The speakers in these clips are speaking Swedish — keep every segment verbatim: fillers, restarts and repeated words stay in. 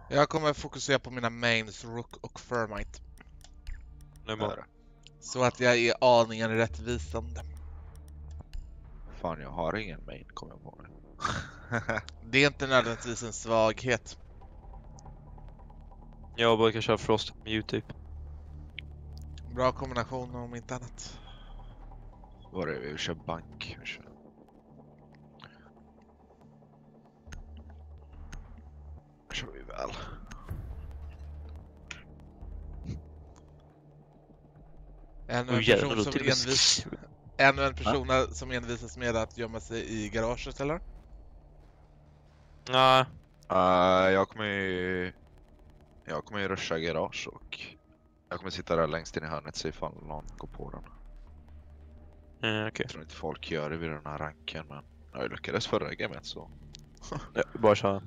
Jag kommer fokusera på mina mains, Rook och Thermite. Nu bara. Så att jag är aningen rättvisande. Fan, jag har ingen main, kommer jag på nu. Det är inte nödvändigtvis en svaghet. Jag brukar köra Frost Mute typ. Bra kombination om inte annat. Var det? Vi kör bank. Vi kör. Kör vi väl. Ännu Oh, en jävlar, person då som till och med- envis... Ännu en person som envisas med att gömma sig i garaget, eller? Nej. Uh, jag kommer ju... Jag kommer ju rusha garage och... Jag kommer sitta där längst in i hörnet så ifall någon går på den. Mm, okej. Jag tror inte folk gör det vid den här ranken, men jag lyckades förra gamet så. Ja, bara köra.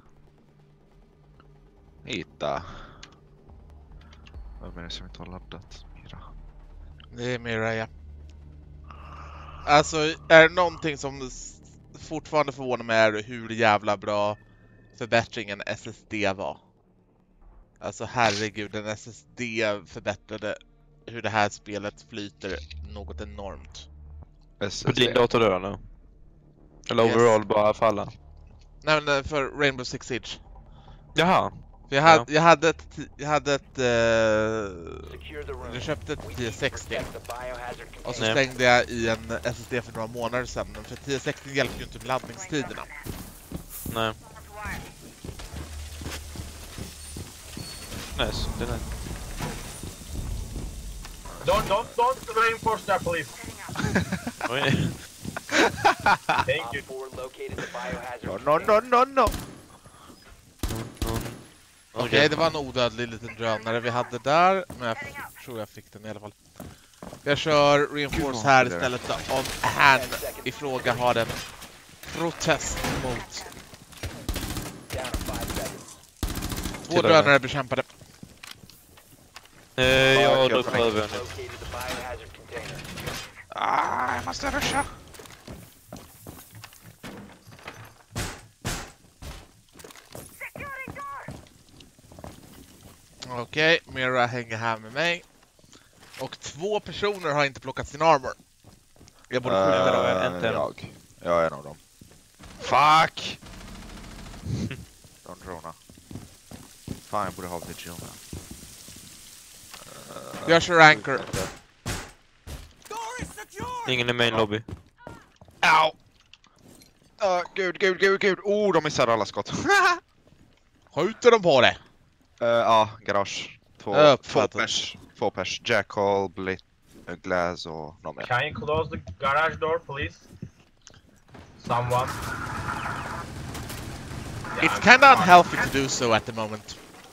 Hitta. Vem är det som inte har laddat? Mira. Det är Mira, ja. Alltså, är det någonting som s- fortfarande förvånar mig är hur jävla bra förbättringen S S D var. Alltså herregud, en S S D förbättrade hur det här spelet flyter något enormt. På S S D. din dator då nu? Eller Yes. overall bara för alla? Nej men för Rainbow Six Siege. Jaha. För jag, hade, Ja. jag hade ett, ti- jag hade ett, eh, jag köpte ett tio sextio och så Nej. stängde jag i en S S D för några månader sedan. Men för tio sextio hjälper ju inte med laddningstiderna. Nej. Nice. Det är nice. Don't, don't, don't reinforce that, please. Oj. Thank you. No, no, no, no, no. Okej, det var en odödlig liten drönare vi hade där, men jag f- tror jag fick den i alla fall. Jag kör Reinforce här istället då, om han i fråga har en protest mot två Till och med. drönare bekämpade. Eh, jag jag drar får på över nu. Ah, jag måste rusha. Okej, Mira hänger här med mig. Och två personer har inte plockat sin armor. Jag borde skjuta dem. Uh, inte än. jag. Jag är en av dem. Fuck! De drona. Fan, jag borde ha vigil nu. Uh, Jag kör anchor. Ingen i main lobby. Au! Uh, gud, gud, gud, gud. Oh, de missade alla skott. Skjuter de på det? Uh, ja, garage. Två, två Uppfattat. pers. Två pers. Jackal, Blit, uh, Glass och någon mer. Can you close the garage door, please? Someone. It's kind of unhealthy to do so at the moment.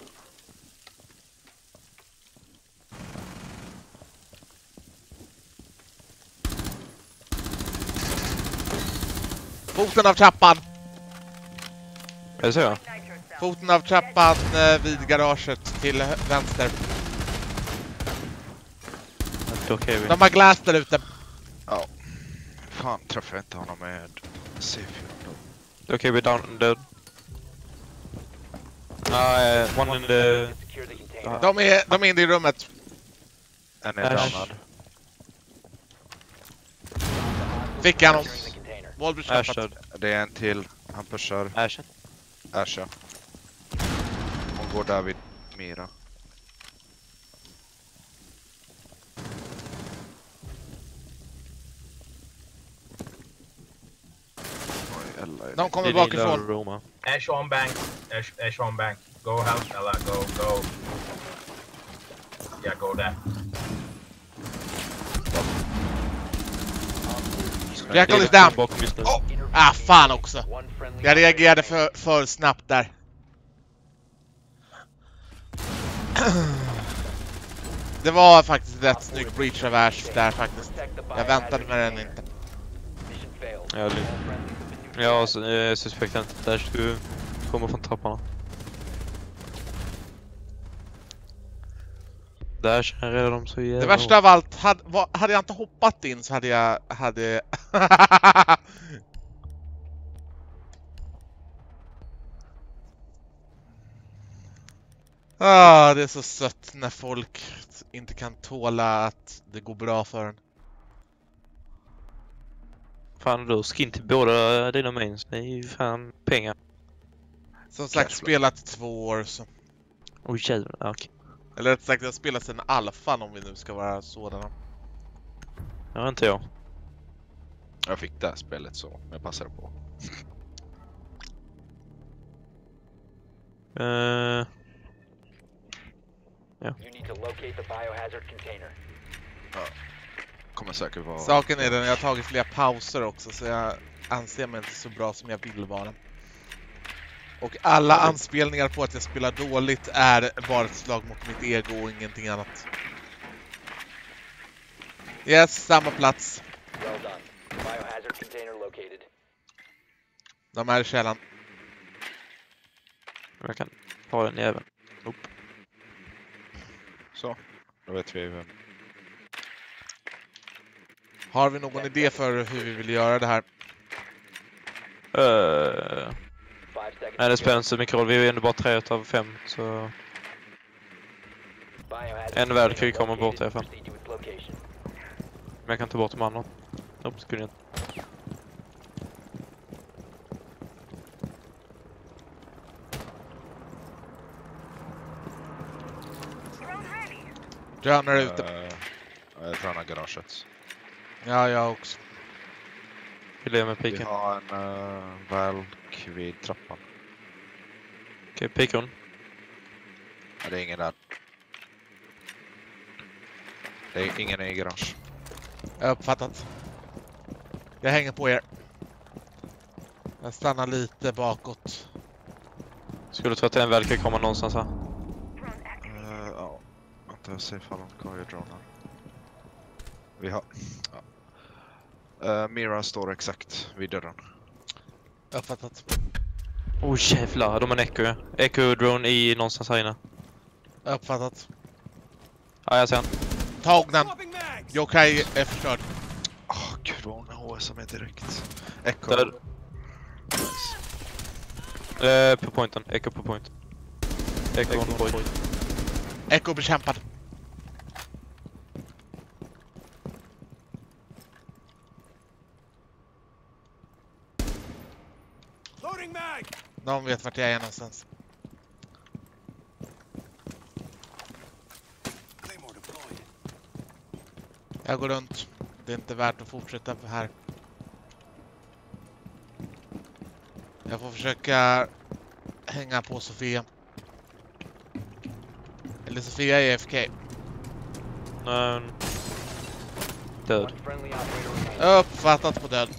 Foten av trappan. Är det så? Ja? Foten av trappan eh, vid garaget till hö- vänster. Det är okej vi. De har glass där ute. Ja. Fan, träffade jag inte honom med C fjorton. Det är okej vi down dead. Nej, uh, one in the... De är, de är inne i rummet. En är Ash. downad. Fick han honom. Wallbridge Ash träffat. död. Det är en till. Han pushar. Ashen. Asha. Hon går där vid Mira. Oj, Ella är De kommer Det är din bakifrån. Roma. Ash on bank. Ash, Ash on bank. Go help Ella. Go, go. Yeah, go there. Jackal is Det är down. bakom just nu. Oh! Ah, fan också. Jag reagerade för, för snabbt där. Det var faktiskt rätt snygg breach of Ash där faktiskt. Jag väntade med den inte. Ja, det- ja så, eh, suspekten där du kommer från trapporna. Där känner jag dem så jävla... Det värsta av allt, hade, var, hade jag inte hoppat in så hade jag... Hade... Ah, det är så sött när folk inte kan tåla att det går bra för en. Fan, du har skin till båda dina mains. Det är ju fan pengar. Som sagt, Cashflow. spelat två år så. Oj jävlar, okej. Okay. Eller rätt sagt, jag har spelat sedan alfan om vi nu ska vara sådana. Det har inte jag. Jag fick det här spelet så jag passade på. Uh, You need to locate the biohazard container. Kommer säkert vara... Saken är den, jag har tagit flera pauser också så jag anser mig inte så bra som jag vill vara. Och alla anspelningar på att jag spelar dåligt är bara ett slag mot mitt ego och ingenting annat. Yes, samma plats. Well done. Biohazard container located. De är i källan. jag kan ta den även. Upp. Så, då vet vi vem. Har vi någon idé för hur vi vill göra det här? Uh, Five seconds. nej, det spelar inte så mycket roll. Vi är ändå bara tre av fem, så... Biohazard En värld kan ju komma located. bort i alla fall. Proceed to its location. Men jag kan ta bort de andra. Upp, skulle jag inte. Drönare ute. Uh, jag drar garaget. Ja, jag också. Vi lever med Vi piken. har en uh, Valk vid trappan. Okej, okay, pikon. Ja, det är ingen där. Det är ingen i garage. Jag har uppfattat. Jag hänger på er. Jag stannar lite bakåt. Skulle tro att en väl kan komma någonstans här. Uh, ja, vänta jag ser ifall de kan ju dronar. Vi har... Ja. Uh, Mira står exakt vid dörren. Uppfattat. Oj jävlar, de har en echo. Ja. Echo-drone i någonstans här inne. Uppfattat. Ja, jag ser han. Tag den. Yokai är förstörd. Åh oh, gud vad hon har som är direkt. Echo. Död. Eh, på pointen. Echo på point. Echo on point. Echo bekämpad. De vet vart jag är någonstans. Jag går runt. Det är inte värt att fortsätta här. Jag får försöka hänga på Sofia. Eller Sofia är A F K. Nej. Död. One friendly operator remaining. Uppfattat på död.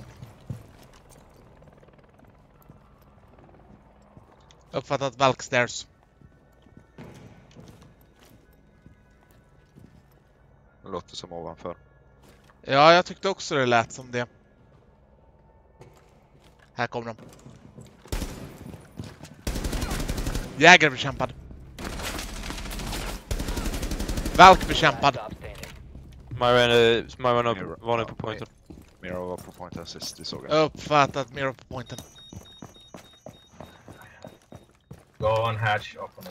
Uppfattat Valkstairs. Det låter som ovanför. Ja, jag tyckte också det lät som det. Här kommer de. Jägare bekämpad. Valk bekämpad. Stop standing. Myron är Myron Mirror. var nu Ja, på pointen. Mira var på point assist, det såg jag. Uppfattat mirror på pointen. Go on hatch, open it.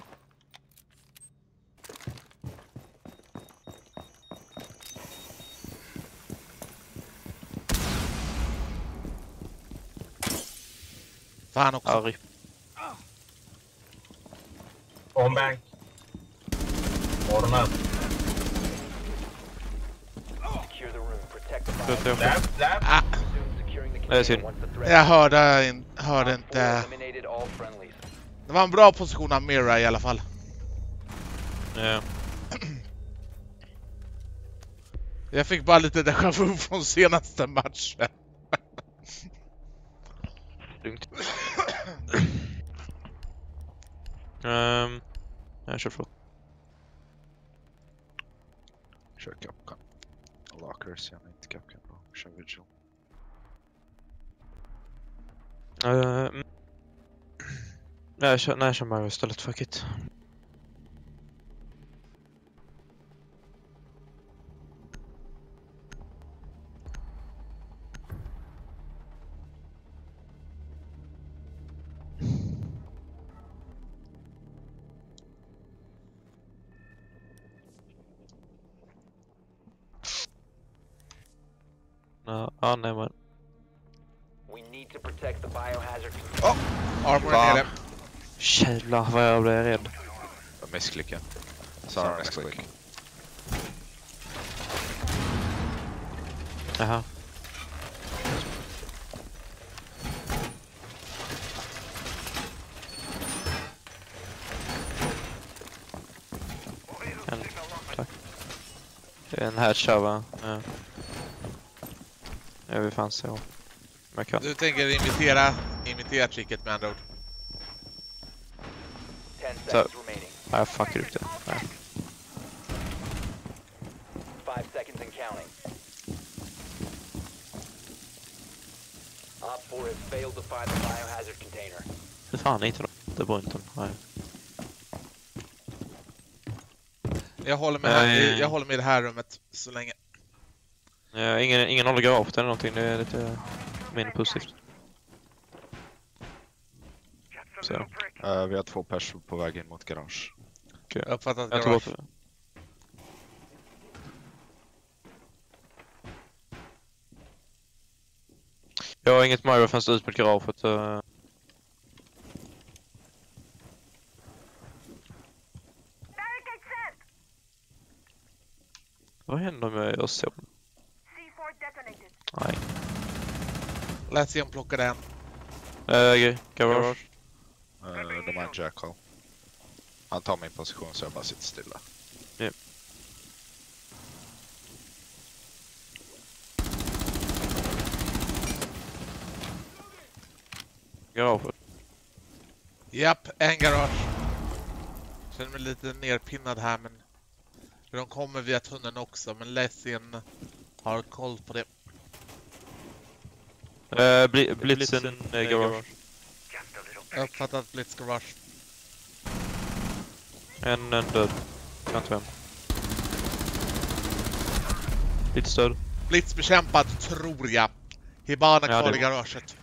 Fan också. Arg. On bank. Ornat. Secure the room. Protect the Vet biohazard. jag. Lab, lab. Ah, Resume securing the Nej, synd. container once the threat jag hörde, in, hörde Op four inte. eliminated all friendlies. Det var en bra position av Mira i alla fall. Ja. Jag fick bara lite déjà vu från senaste matchen. Lugnt. um, jag kör från. Kör Capcan. Lockers, jag är inte Capcan då. Kör Vigil. Uh, mm. nej, jag kör, nej, jag kör Mario istället. Fuck it. Ja, ah, nej men. We need to protect the biohazard. Armor Fan. är nere. Jävlar vad jag blev rädd. Jag missklickade. Sorry, next click. Jaha. En, tack. Det är en headshot va? Ja. Jag vill fan se om jag kan. Du tänker imitera, imitera tricket med andra ord. Ten So- seconds remaining. Ja, jag fuckar upp det. Nej. Five seconds and counting. Op four has failed to find the biohazard container. Hur fan inte då? Det var inte. Nej. Jag håller med, här, Nej. jag håller med i det här rummet så länge. Ja, ingen, ingen håller garaget eller någonting. Det är lite mindre positivt. Så. Uh, vi har två personer på väg in mot garage. Okay. Jag uppfattar att Jag tog garage. bort det. Jag har inget Myra-fönster ut mot garaget. Uh... Vad händer med oss? Nej. Lät se om plocka den. Äh, garage. Uh, de har en jackal. Han tar min position så jag bara sitter stilla. Yep. Garaget. Japp, en garage. Känner mig lite nerpinnad här men de kommer via tunneln också men Lessien har koll på det. Uh, bli, blitzen, äh, garage. Jag uppfattar att Blitz garage. En, en död. Kan inte vem. Lite stöd. Blitz bekämpad tror jag. Hibana Ja, kvar det- i garaget.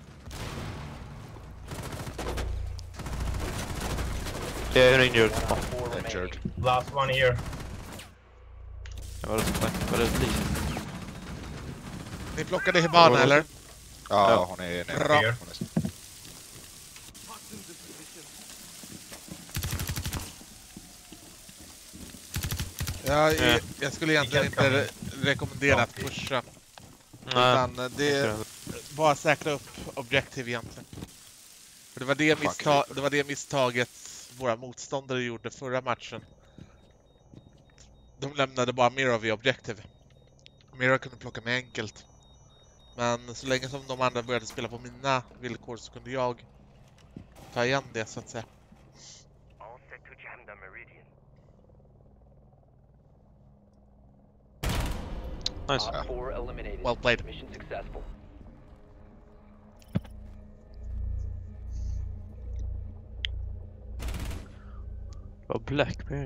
Det är en injured. One op four remaining. Injured. Last one here. Ja, vad är det? Vad är det? Bli? Ni plockade Hibana eller? Ja, Ja. hon är nere. Bra. Hon är... Jag, Ja. jag skulle egentligen inte re rekommendera att pusha. Utan det är bara säkra upp objektiv egentligen. För det var det, Fuck missta Reaper. det var det misstaget våra motståndare gjorde förra matchen. De lämnade bara Mira vid objektiv. Mira kunde plocka mig enkelt. Men så länge som de andra började spela på mina villkor så kunde jag ta igen det så att säga. Nice. Op four eliminated. Well played. Mission successful. Vad Blackberry.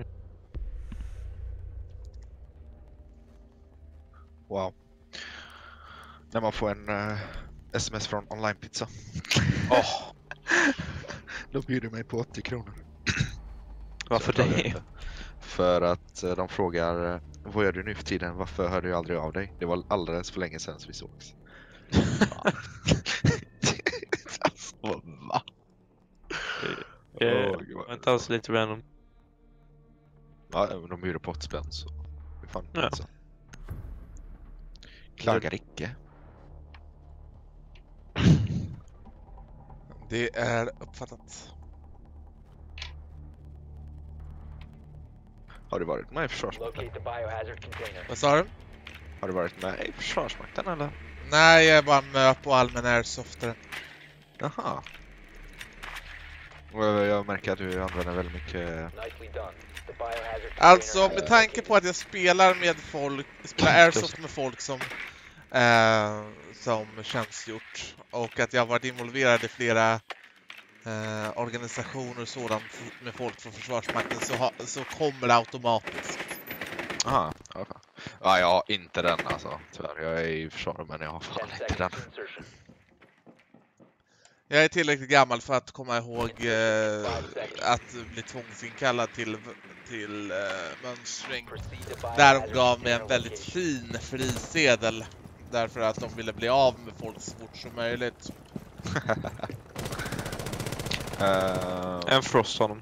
Wow. När man får en uh, sms från online-pizza. Åh, De bjuder mig på åttio kronor. varför Så jag klagar det? inte. För att uh, de frågar uh, vad gör du nu för tiden? Varför hör du aldrig av dig? Det var alldeles för länge sedan vi sågs. Alltså, va? Det Åh, var inte alls lite random. Ja, men de bjuder på åttio spänn så vi fan Ja. pizza. Klagar icke. Det är uppfattat. Har du varit med i Försvarsmakten? Locate the biohazard container. Vad sa du? Har du varit med i Försvarsmakten eller? Nej, jag är bara med på allmän airsoftare. Jaha. Och jag jag märker att du använder väldigt mycket... Nicely done. The biohazard container Alltså has med been tanke located. på att jag spelar med folk, spelar airsoft med folk som eh, som tjänstgjort och att jag har varit involverad i flera eh, organisationer och sådant med folk från Försvarsmakten så, ha, så kommer det automatiskt. Aha, ja, fan. Ja, jag har inte den alltså, tyvärr. Jag är i försvaret men jag har fan Ten inte den. seconds to insertion. Jag är tillräckligt gammal för att komma ihåg eh, att bli tvångsinkallad till, till eh, mönstring. Proceed to Där de biohazard gav mig en container väldigt location. fin frisedel Därför att de ville bli av med folk så fort som möjligt. uh, En Frost honom.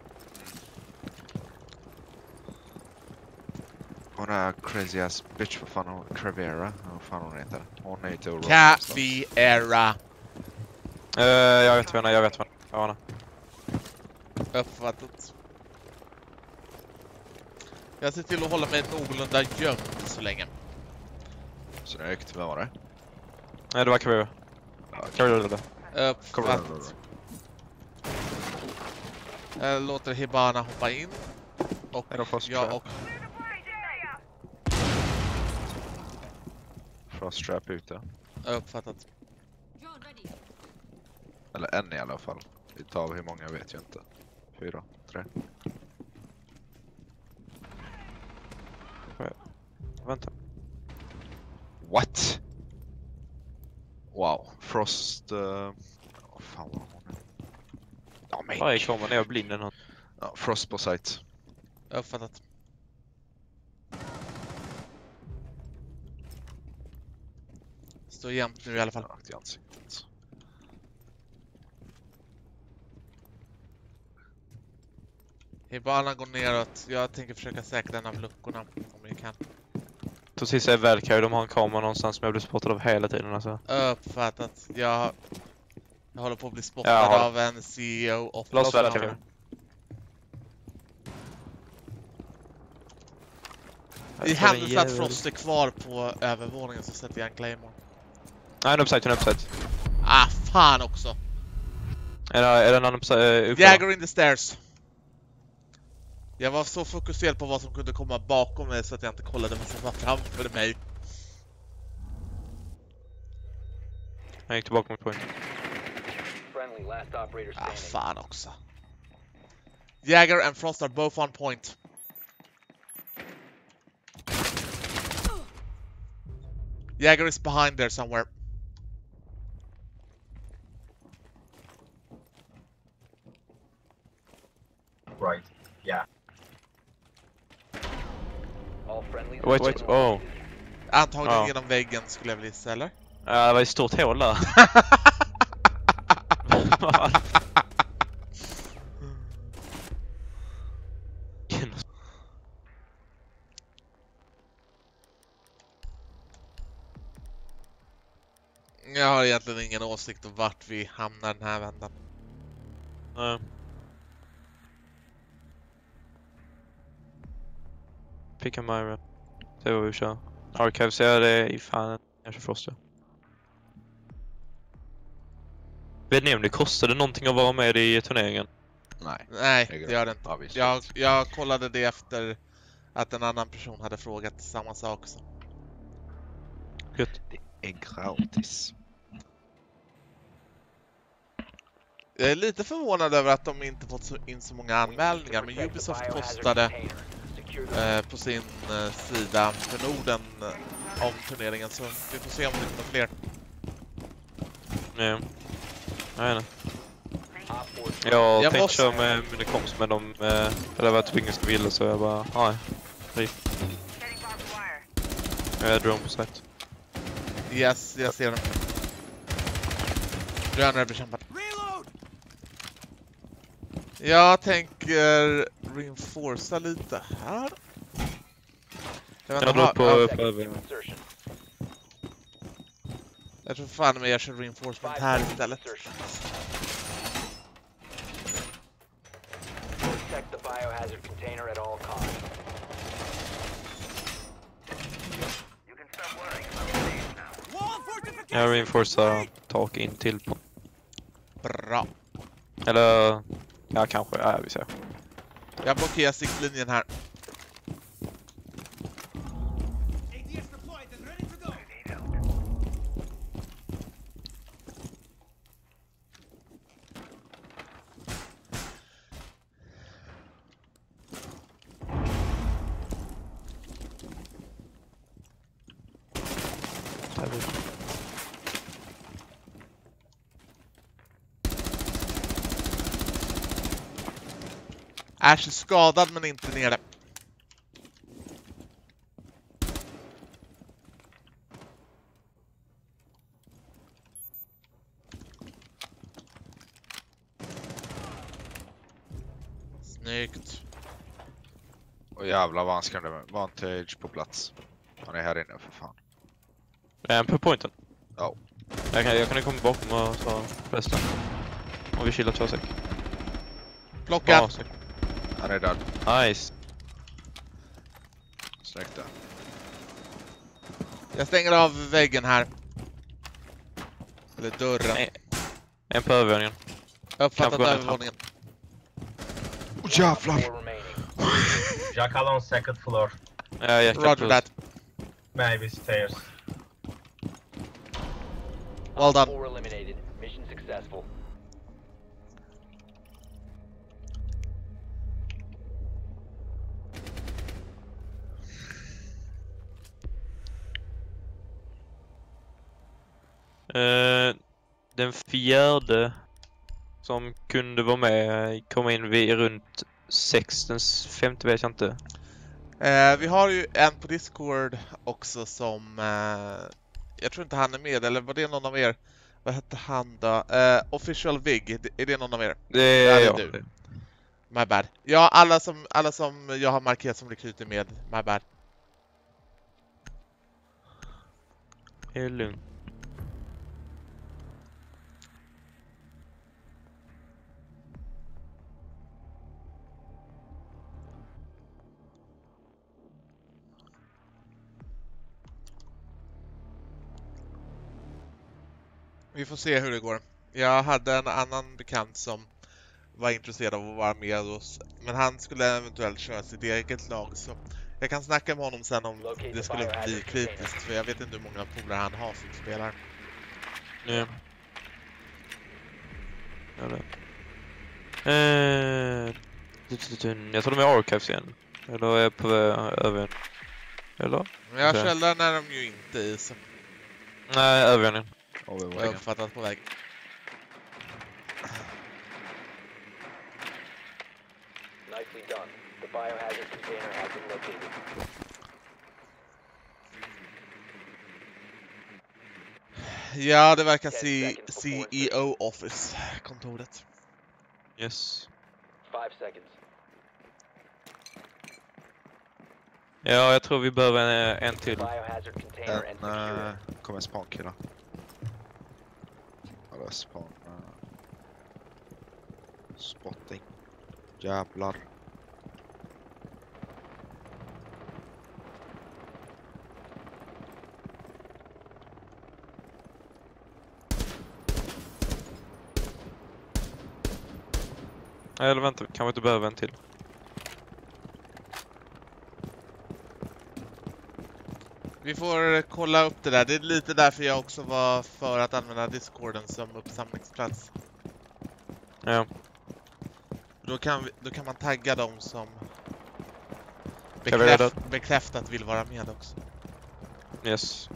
Hon är crazy ass bitch, vad fan hon, Crevera, vad fan hon heter. Hon är inte orolig. Caviera. Uh, jag vet vad jag vet vad jag vet. Uppfattat. Jag ser till att hålla mig någorlunda gömd så länge. Snyggt, vad var det? Nej, det var Kavira. Kavira. Uppfattat. Jag låter Hibana hoppa in. Och Är det Frost jag Trap? och... Frost Trap ute. Uppfattat. Eller en i alla fall. Utav hur många vet jag inte. Fyra, tre. Vänta. What? Wow, Frost... Uh... Oh, fan vad hon är. Ja, men... Aj, kommer ner och blinden någon. Ja, Frost på site. Uppfattat. Står jämnt nu i alla fall. Rakt i ansiktet. Hibana går neråt. Jag tänker försöka säkra en av luckorna om vi kan. Precis är Valkyrie, de har en kamera någonstans som jag blir spottad av hela tiden alltså. Uppfattat. Jag, jag håller på att bli spottad Ja, av en C E O och Lost Valkyrie. I händelse att Frost är kvar på övervåningen så sätter jag en Claymore. Nej, en uppside, en uppside. Ah, fan också. Är det, är det en annan uppside? Uh, Jagger in the stairs. Jag var så fokuserad på vad som kunde komma bakom mig så att jag inte kollade vad som var framför mig. Han gick tillbaka mot point. Friendly, last operator Ah, standing. fan också. Jagger and Frost are both on point. Jagger is behind there somewhere. Right. Yeah. All friendlies. Wait, wait, oh. Antagligen Ja. genom väggen skulle jag vilja säga, eller? Ja, det var ett stort hål där. Jag har egentligen ingen åsikt om vart vi hamnar den här vändan. Nej. Picka Myra. Det var vi kör. Archives är det i fan. Jag kör Frost. Vet ni om det kostade någonting att vara med i turneringen? Nej. Nej, det gör det inte. Ja, visst. Jag, jag kollade det efter att en annan person hade frågat samma sak. Så. Gött. Det är gratis. Jag är lite förvånad över att de inte fått så- in så många anmälningar, men Ubisoft postade eh, på sin eh, sida för Norden eh, om turneringen, så vi får se om det kommer fler. Ja. Nej, nej. Jag, Jag tänkte måste- köra med mina kompis med dem, eh, eller vad tvingades ville, så jag bara, nej. Riff. Jag är drone på site. Yes, jag ser den. Drönare är bekämpad. Jag tänker reinforca lite här. Jag, vet Jag inte, drar ha, på, ja, på över. Insertion. jag tror fan men jag kör reinforcement här istället. Protect the biohazard container at all costs. Jag reinforcar tak in till på. Bra. Eller, ja kanske, ja vi ser. Jag blockerar siktlinjen här. Där vi. Ash är skadad men inte nere. Snyggt. Och jävlar vad han skrämde mig. Vantage på plats. Han är här inne för fan. Är han på pointen? Ja. Jag kan, jag kan komma bakom och ta resten. Om vi chillar två sek. Plocka. Ja, sek. Han är död. Nice. Snyggt där. Jag stänger av väggen här. Eller dörren. Nej. En på övervåningen. Jag har uppfattat Kan gå ner övervåningen. Åh oh, jävlar! Four remaining. Jackal on second floor. Ja, jag Roger that. Maybe stairs. Well done. Four eliminated. Mission successful. Uh, den fjärde som kunde vara med kom in vid runt sex, den femte vet jag inte. Eh, vi har ju en på Discord också som... Eh, jag tror inte han är med, eller var det någon av er? Vad hette han då? Eh, Official Vig, är det någon av er? Det är Ja, det är jag. du. My bad. Ja, alla som, alla som jag har markerat som rekryter med, my bad. Det är lugnt. Vi får se hur det går. Jag hade en annan bekant som var intresserad av att vara med oss, men han skulle eventuellt köra sitt eget lag, så jag kan snacka med honom sen om det skulle bli kritiskt, för jag vet inte hur många polare han har som spelar. Ja. Ja, det. Eh, jag tror de är Archives igen. Eller är jag på över. Eller? Men jag Okej. källaren är de ju inte i, så Nej, över igen. Oh, jag har uppfattat på väg. Nicely done. The biohazard container has been located. Ja, det verkar C- C E O Office, kontoret. Yes. Five seconds. Ja, jag tror vi behöver en, en The till. biohazard container and En, secure äh, it. kommer en spankilla. Eller span... Äh. Spotting. Jävlar. Eller vänta, kan vi inte behöva en till? Vi får kolla upp det där. Det är lite därför jag också var för att använda Discorden som uppsamlingsplats. Ja. Då kan, vi, då kan man tagga dem som Kan vi göra bekräft, bekräftat vill vara med också. Yes.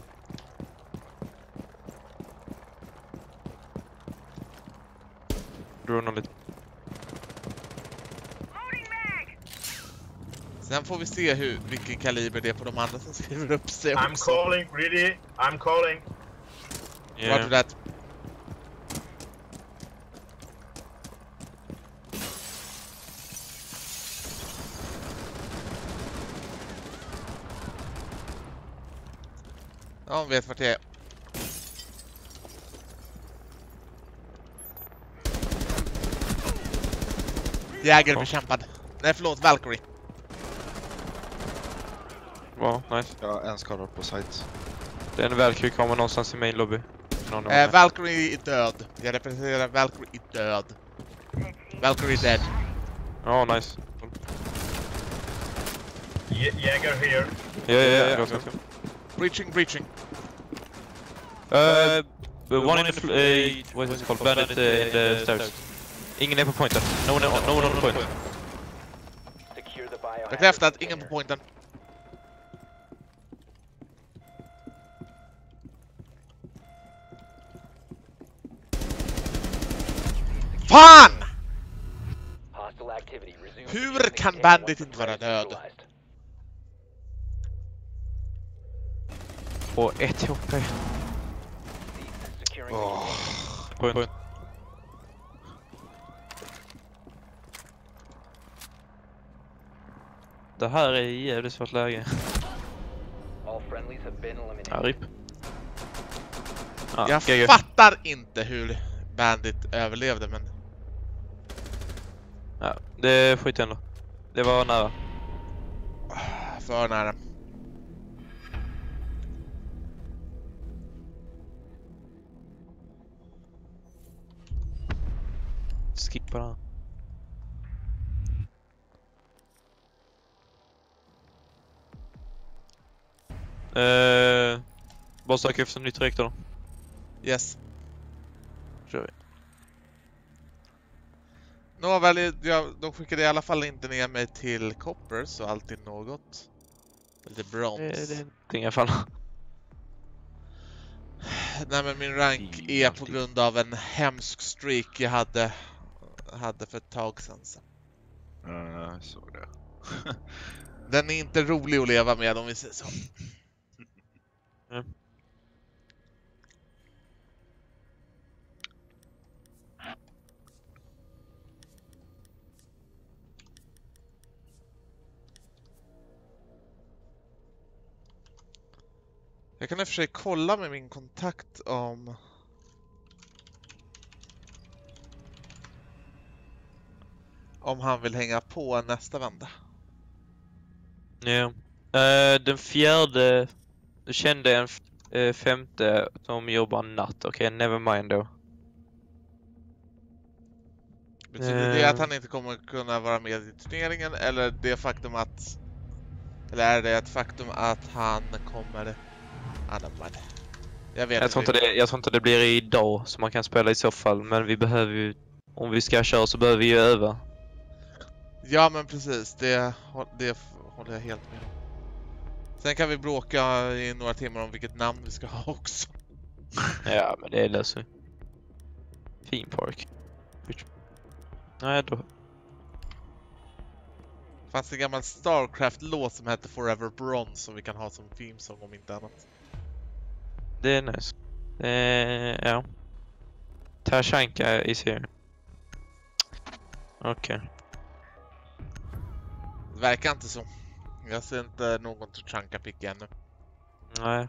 Dronar lite. Sen får vi se hur, vilken kaliber det är på de andra som skriver upp sig I'm också. calling, ready. I'm calling. Yeah. Roger that. Ja, hon vet vart jag är. Jäger bekämpad. Nej, förlåt, Valkyrie. Wow, nice. Jag har en skadad på site. Det är en Valkyrie kommer någonstans i main lobby. Någon av Eh, dem. Valkyrie är död. Jag representerar Valkyrie är död. Valkyrie är dead. Ja, nice. Ye- Jäger here. Ja, ja, ja. Go, go, go. Breaching, breaching. Uh, but one in the fl- uh, what is it called? Bandit uh, in the stairs. Ingen är på pointen. No one, no one on the point. Secure the biohazard Bekräftat, container. ingen på pointen. Fan! Hostile activity. Resume Hur securing the kan container Bandit once inte vara the threat is död? neutralized. På ett H P. Securing the Åh. container. Point. Det här är jävligt svårt läge. All friendlies have been eliminated. Ja, rip. Ja, Jag G G. fattar inte hur Bandit överlevde, men Ja, det skit ändå. Det var nära. för nära. Skippa den. Eh, bara söka efter nytt reaktor då. Yes. Kör vi. Nåväl, jag, de skickade i alla fall inte ner mig till Copper, så alltid något. Lite brons. Det, det är inte i alla fall. Nej, men min rank Det är är på alltid. grund av en hemsk streak jag hade, hade för ett tag sedan. Så. Uh, så det. Den är inte rolig att leva med, om vi säger så. Mm. Jag kan i och för sig kolla med min kontakt om... om han vill hänga på nästa vända. Ja. Eh, den fjärde... Du kände en f- eh, femte som jobbar natt. Okej, okay, never mind då. Betyder det Eh. att han inte kommer kunna vara med i turneringen, eller det faktum att... Eller är det ett faktum att han kommer... Ah, never. Jag vet Jag tror, inte det, jag tror inte det blir idag som man kan spela i så fall. Men vi behöver ju... Om vi ska köra så behöver vi ju öva. Ja, men precis. Det, det håller jag helt med om. Sen kan vi bråka i några timmar om vilket namn vi ska ha också. Ja, men det löser vi. Theme Park. Nej, då... Det fanns en gammal Starcraft-låt som hette Forever Bronze som vi kan ha som themesång om inte annat. Det är nice. Eh, ja. Tashanka is here. Okej. Okay. Det verkar inte så. Jag ser inte någon Tachanka-pick ännu. Nej.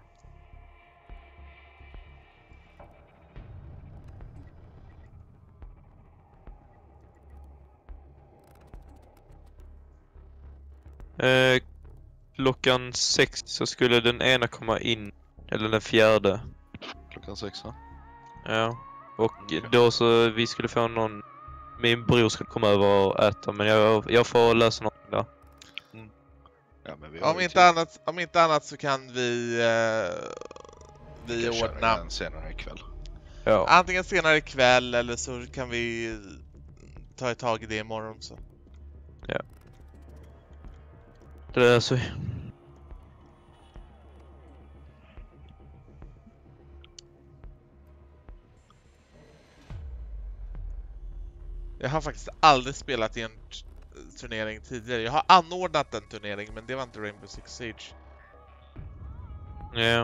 Eh, klockan sex så skulle den ena komma in. Eller den fjärde. Klockan sex, va? Ja. Och Okej. då så vi skulle få någon... Min bror skulle komma över och äta. Men jag, jag får lösa något där. Ja, men vi har Om ju inte, tid. annat, om inte annat så kan vi, eh, vi kan köra ordna den senare ikväll. Ja. antingen senare ikväll eller så kan vi ta ett tag i det imorgon. Så. Det löser vi. Jag har faktiskt aldrig spelat i en t- turnering tidigare. Jag har anordnat en turnering, men det var inte Rainbow Six Siege. Ja.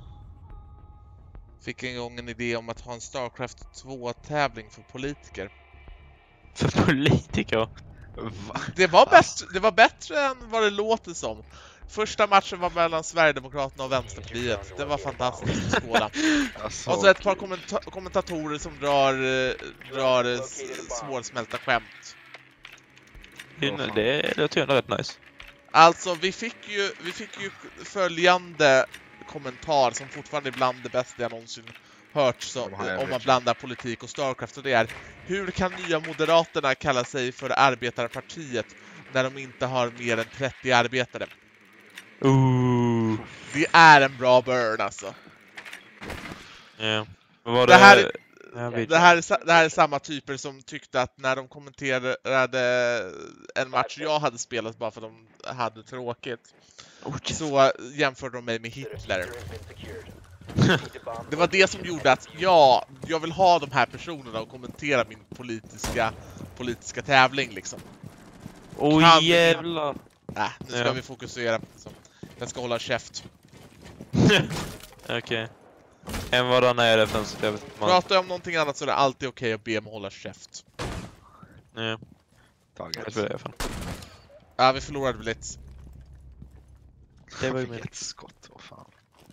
Fick en gång en idé om att ha en Starcraft två-tävling för politiker. För politiker. Va? Det var, bäst, det var bättre än vad det låter som. Första matchen var mellan Sverigedemokraterna och Vänsterpartiet. Det var fantastiskt att skåda. Alltså, Och så ett par kommenta- kommentatorer som drar, eh, drar eh, s- svårsmälta skämt. Det, det låter ju ändå rätt nice. Alltså, vi fick ju, vi fick ju följande kommentar som fortfarande är bland det bästa jag någonsin hört som, De har jag om man vet. blandar politik och Starcraft, och det är: hur kan nya Moderaterna kalla sig för Arbetarpartiet när de inte har mer än trettio arbetare? Ooh. Det är en bra burn alltså. Ja. Vad var Det det? här- Jag vet. Det här, är, sa- det här är samma typer som tyckte att när de kommenterade en match jag hade spelat bara för att de hade tråkigt, Oh, så jämförde de mig med The Hitler. diffuser has been secured. Proceed to bomb Det var det som gjorde att, ja, jag vill ha de här personerna och kommentera min politiska, politiska tävling liksom. Oj Kan- jävlar. Äh, nu ska Ja. vi fokusera. Så. Jag ska hålla käft. Okej. En varann är det fönstret, jag vet inte. man- Pratar jag om någonting annat så är det alltid okej att be om att hålla käft. Ja, jag taget. vet vad det är för. Ja, vi förlorade blitz. Det var ju Fick min. ett skott, vad fan.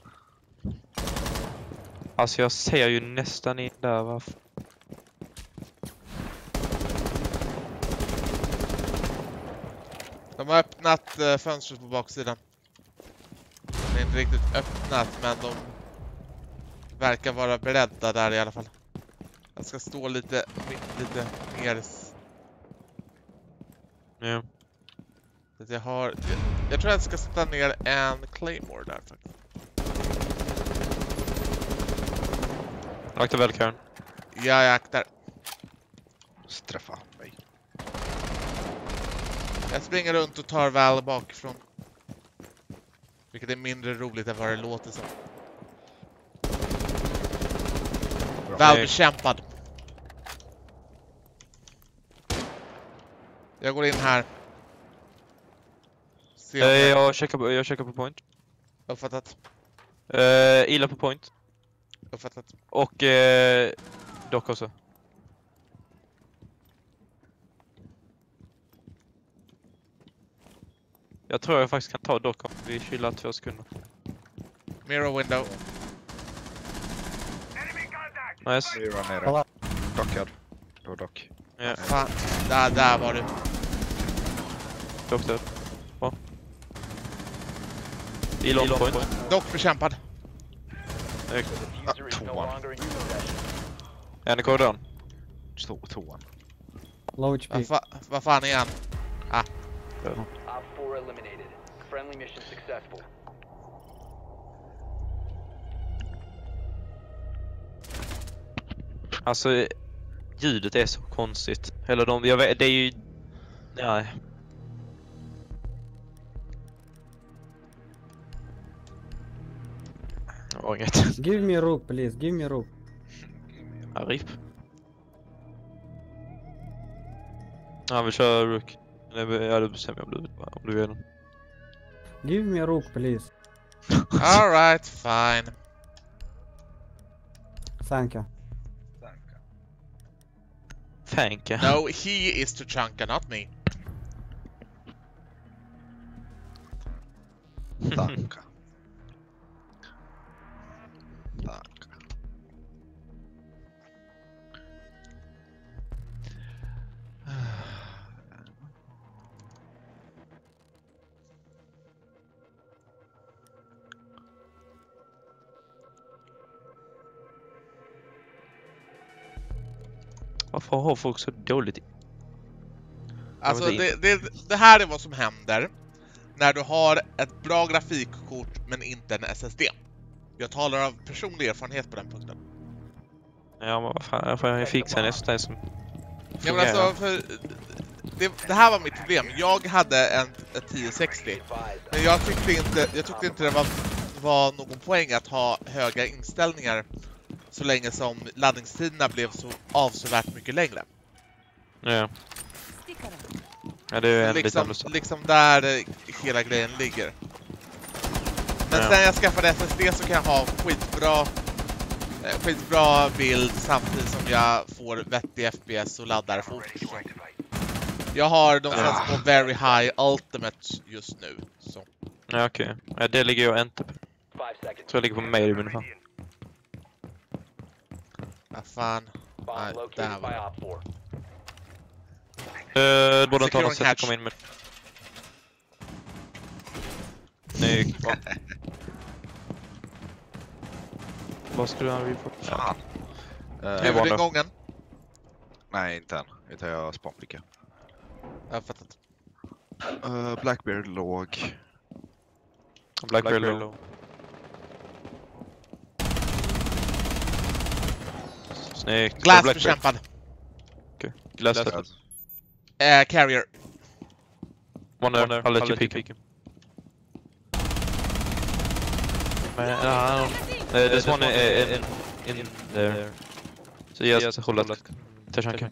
Alltså jag ser ju nästan in där, varför? De har öppnat äh, fönstret på baksidan. De är inte riktigt öppnat, men de verkar vara beredda där i alla fall. Jag ska stå lite, lite mer. Ja. Så jag har, jag, jag tror jag ska sätta ner en Claymore där faktiskt. Akta väl, Karen. Ja, jag aktar. Så träffa han mig. Jag springer runt och tar väl bakifrån. Vilket är mindre roligt än vad det låter som. Väl bekämpad. Jag går in här. Se om Eh, jag jag checkar på, jag checkar på point. uppfattat. Eh, Ila på point. Uppfattat. Och eh, dock också. Jag tror jag faktiskt kan ta dock om vi chillar två sekunder. Mirror window. Nice. Mira nere. Kolla. Dockad. Då dock. Ja, Fan. Där, där var du. dock död. Bra. Ila on point. Dock bekämpad. The diffuser is no tvåan. longer in your possession. En går down. Två, tvåan. Low H P. Vad fa vad fan är han? Op four eliminated. Friendly mission successful. Alltså, ljudet är så konstigt. Eller de, jag vet, det är ju... Nej. Det var inget. Give me a rook, please. Give me a rook. Ja, R I P. Ja, vi kör Rook. Eller, ja, du bestämmer om du, om du vill. Give me a rook, please. All right, fine. Thank you. Fanka. No, he is to chunka, not me. Danka. Danka. Varför har folk så dåligt? Alltså, men det- det, det, det här är vad som händer när du har ett bra grafikkort men inte en S S D. Jag talar av personlig erfarenhet på den punkten. Ja, men vad fan, jag får fixa nästa som Ja, men alltså, för det, det här var mitt problem. Jag hade en, en tio sextio, men jag tyckte inte, jag tyckte inte det var, var någon poäng att ha höga inställningar så länge som laddningstiderna blev så avsevärt mycket längre. Ja. Ja, det är ju en lite Liksom, annorlunda. liksom där eh, hela grejen ligger. Men Ja. sen jag skaffade S S D så kan jag ha skitbra eh, skitbra bild samtidigt som jag får vettig F P S och laddar fort. Så. Jag har de Ja. på very high ultimate just nu. Så. Ja, okej. Ja, det ligger jag inte på. Five seconds. Jag tror jag ligger på medium ungefär. Ja, fan. Bomb Nej, där located var by det. Op four. Uh, borde inte ha Securing något sätt att hatch. komma in med. Snyggt. Bra. Vad skulle han vilja få? Fan. Eh, Det var- Huvudingången. nej, inte än. Utan jag spawnprickar. Jag har fattat. Uh, Blackbeard låg. Blackberry low. Snyggt. Glass Blackberry. bekämpad. Glass. Död. Eh, carrier. One there. I'll let you peek. Men, ja, uh, this one uh, in, in there. Så just hålla till chanken.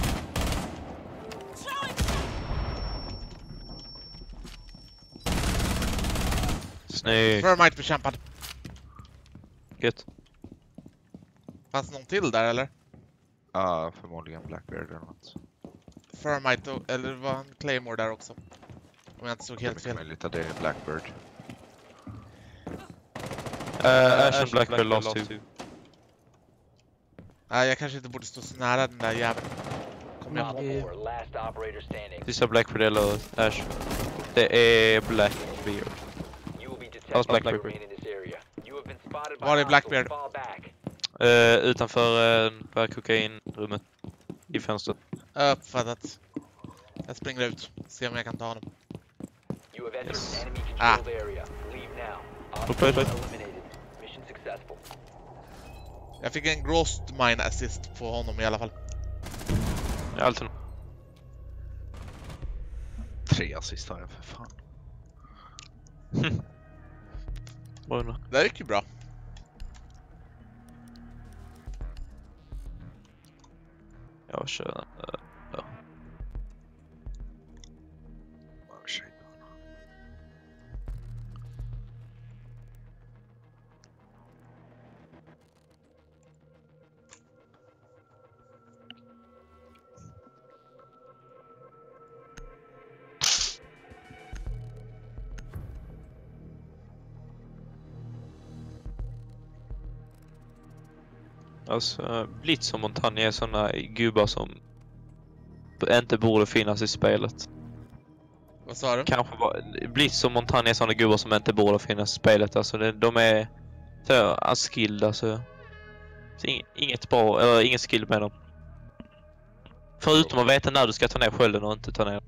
Snyggt. Thermite bekämpad. Gött. Fanns någon till där eller? Ja, förmodligen Blackbeard eller något. Thermite, och- eller var en Claymore där också? Om jag inte såg helt Det är fel. möjligt att det är Blackbird. Uh, Ash and Blackbeard last two. Nej, jag kanske inte borde stå så nära den där jäveln. Kom igen. Op four, last operator standing. Sista Blackbeard eller Ash. Det är Blackbeard. You will be How's detected if you Blackbeard? remain in this area. You have been spotted by Var är hostiles. Blackbeard? Fall back. Uh, utanför uh, på kokainrummet. I fönstret. Uppfattat. Jag springer ut. Se om jag kan ta honom. You have entered Yes. an enemy Ah. controlled area. Leave now. Wait, Hostiles wait. eliminated. Mission successful. Jag fick en Ghost Mine assist på honom i alla fall. Allt. Tre assist har jag för fan. Bra nu. Det gick ju bra. Jag kör. Uh, ja. Oh, shit. Alltså, Blitz och Montagne är såna gubbar som inte borde finnas i spelet. Vad sa du? Kanske bara, Blitz och Montagne är såna gubbar som inte borde finnas i spelet. Alltså, det, de är så unskilled, alltså. Så ing, inget bra, eller ingen skill med dem. Förutom att veta när du ska ta ner skölden och inte ta ner.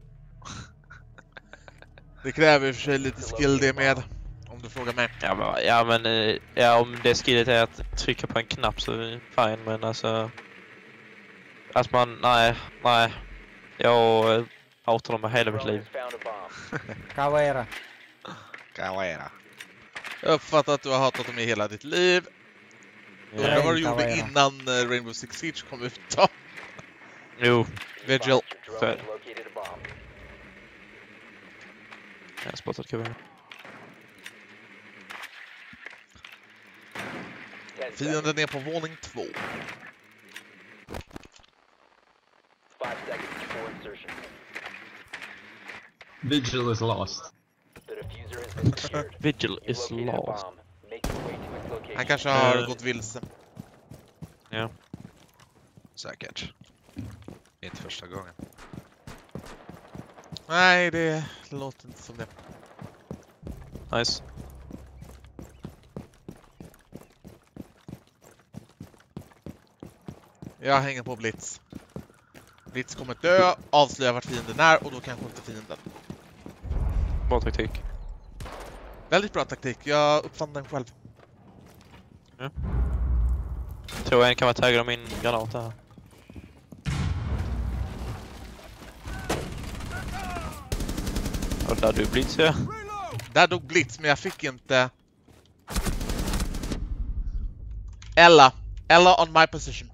Det kräver i och för sig lite skill det med. Om du frågar mig. Ja, men, ja, men eh, ja, om det skillet är att trycka på en knapp så är det fine, men alltså... Att man, nej, nej. Jag eh, hatar dem med hela mitt Drone liv. has found a bomb. Caveira. Caveira. Jag uppfattar att du har hatat dem i hela ditt liv. Undrar Nej, vad du inte gjorde vad jag innan eh, Rainbow Six Siege kom ut då. Jo, Vigil. Drone Fair. has located a bomb. jag har spottat kvar. Ten seconds. Fienden är på våning två. Five seconds before insertion. Vigil is lost. The diffuser has been secured. Vigil You is located a lost. bomb. Make your way to its location. Han kanske har Eh. gått vilse. Ja. Säkert. Inte första gången. Nej, det låter inte som det. Nice. Jag hänger på Blitz. Blitz kommer dö, avslöja vart fienden är och då kan jag skjuta fienden. Bra taktik. Väldigt bra taktik, jag uppfann den själv. Tror jag en kan vara taggad av min granat här. Och där du Blitz, ja. Där dog Blitz, men jag fick inte... Ella. Ella on my position.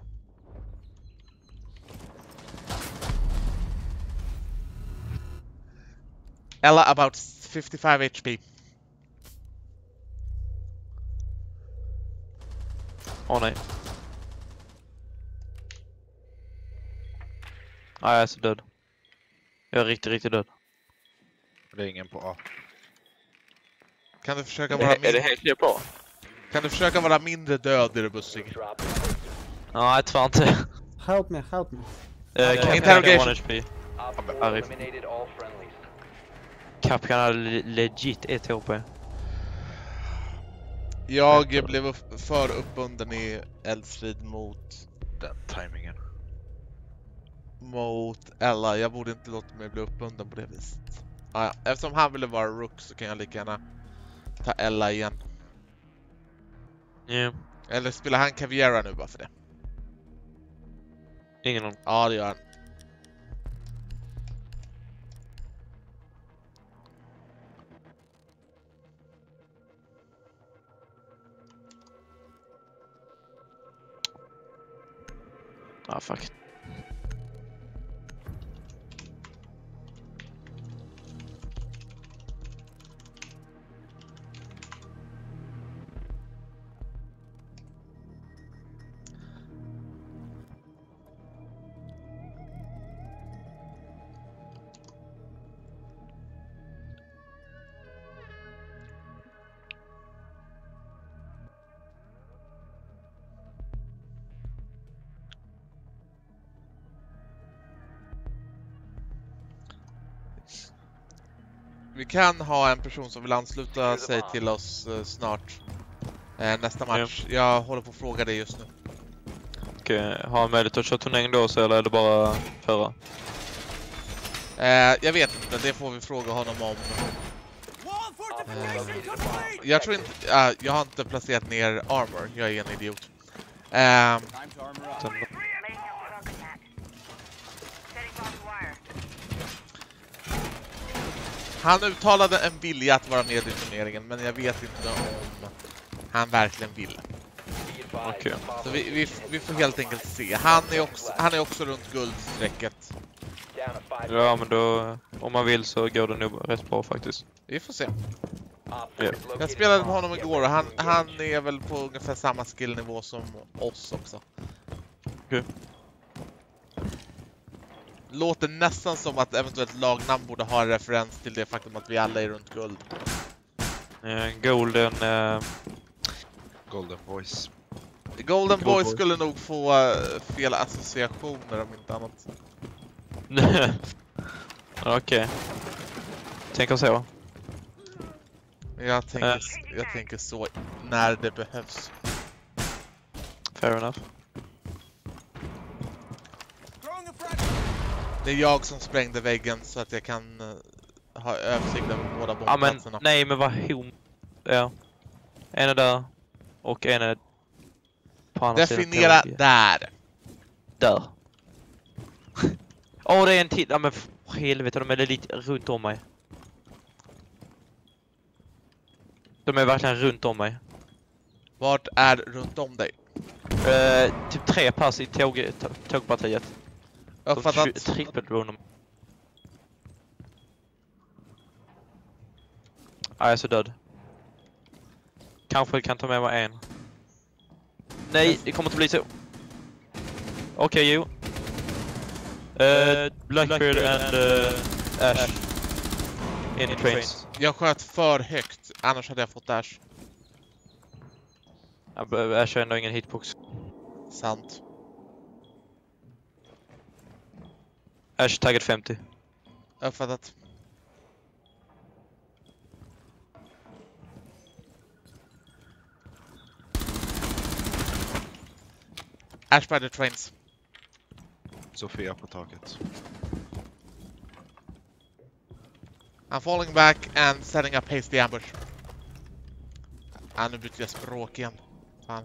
Ella about fifty-five H P. Åh nej. Nej, jag är så död. Jag är riktigt, riktigt död. Det är ingen på A. Kan du försöka Är vara, det, är det min... helt bra? kan du försöka vara mindre död i det bussig? Drop. Nej, tyvärr inte. Help me, help me. Uh, Cap Interrogation. one H P. Op four Arif. eliminated all friendlies. Cap kan ha le- legit ett H P. Jag blev upp, för uppbunden i eldstrid mot, Den timingen. mot Ella. Jag borde inte låta mig bli uppbunden på det viset. Ah, ja. Eftersom han ville vara Rook så kan jag lika gärna ta Ella igen. Ja, Eller spelar han Caviera nu bara för det? ingen aning. Ja, det gör han. Ah, fuck. Vi kan ha en person som vill ansluta sig till oss eh, snart. Eh, nästa match. Jag håller på att fråga dig just nu. Okej, har han möjlighet att köra turnering då så eller är det bara förra? Eh, jag vet inte, det får vi fråga honom om. Eh, jag tror inte, äh, jag har inte placerat ner armor, jag är en idiot. Eh, Sen, han uttalade en vilja att vara med i turneringen, men jag vet inte om han verkligen vill. okej. Så vi, vi, vi får helt enkelt se. Han är också, han är också runt guldstrecket. Ja, men då om man vill så går det nog rätt bra faktiskt. Vi får se. Ja. Jag spelade med honom igår och han, han är väl på ungefär samma skillnivå som oss också. Okej. Låter nästan som att eventuellt lagnamn borde ha en referens till det faktum att vi alla är runt guld. Eh, Golden... Eh, Golden Boys. Golden Gold Boy Boy. skulle nog få uh, fel associationer om inte annat. okej. Tänker så. Jag tänker, Äh. jag tänker så när det behövs. Fair enough. Det är jag som sprängde väggen så att jag kan uh, ha översikt över båda Ja men, bombplatserna. nej men vad hon... Ja. En är där. Och en är på andra Definiera sidan. där. Där. Åh, oh, det är en till. Ja men för helvete, de är lite runt om mig. De är verkligen runt om mig. Vart är runt om dig? Uh, typ tre pass i tåg, tågpartiet. Uppfattat. Trippelronom. Ja, jag är så död. Kanske kan ta med mig en. Nej, det kommer inte bli så. Okej, okay, jo. Uh, Blackbeard and uh, Ash. In trains. Jag sköt för högt, annars hade jag fått Ash. Ja, Ash har ändå ingen hitbox. Sant. Ash taggad femtio. Uppfattat. Ash by the trains. Sofia på taket. I'm falling back and setting up hasty ambush. Ah, nu byter jag språk igen. Fan.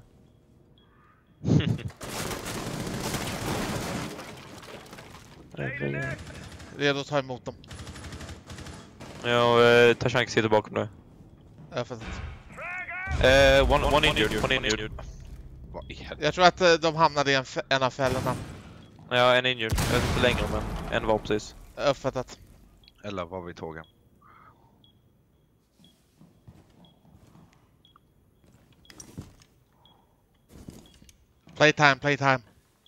Redo att ta emot dem. Ja, uh, Tashank sitter bakom dig. Uppfattat. Uh, one, one injured, one injured. Vad i helvete? Jag tror att eh, de hamnade i en, f- en av fällorna. Ja, en injured. Jag vet inte längre, men en var precis. Uppfattat. Eller var vi tågen? Playtime, playtime.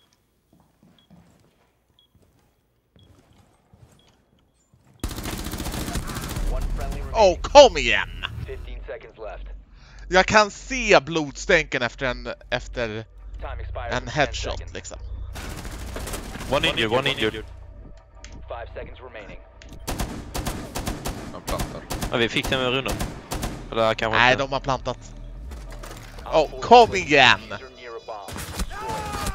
One friendly remaining. Oh, kom igen! fifteen seconds left. Jag kan se blodstänken efter en, efter Time expires en in ten headshot seconds. liksom. One injured, one injured. Five seconds remaining. De plantar. Ja, vi fick den med rundan. Eller kanske Nej, inte. de har plantat. Op Oh, four kom located igen! diffuser near a bomb. Destroy it.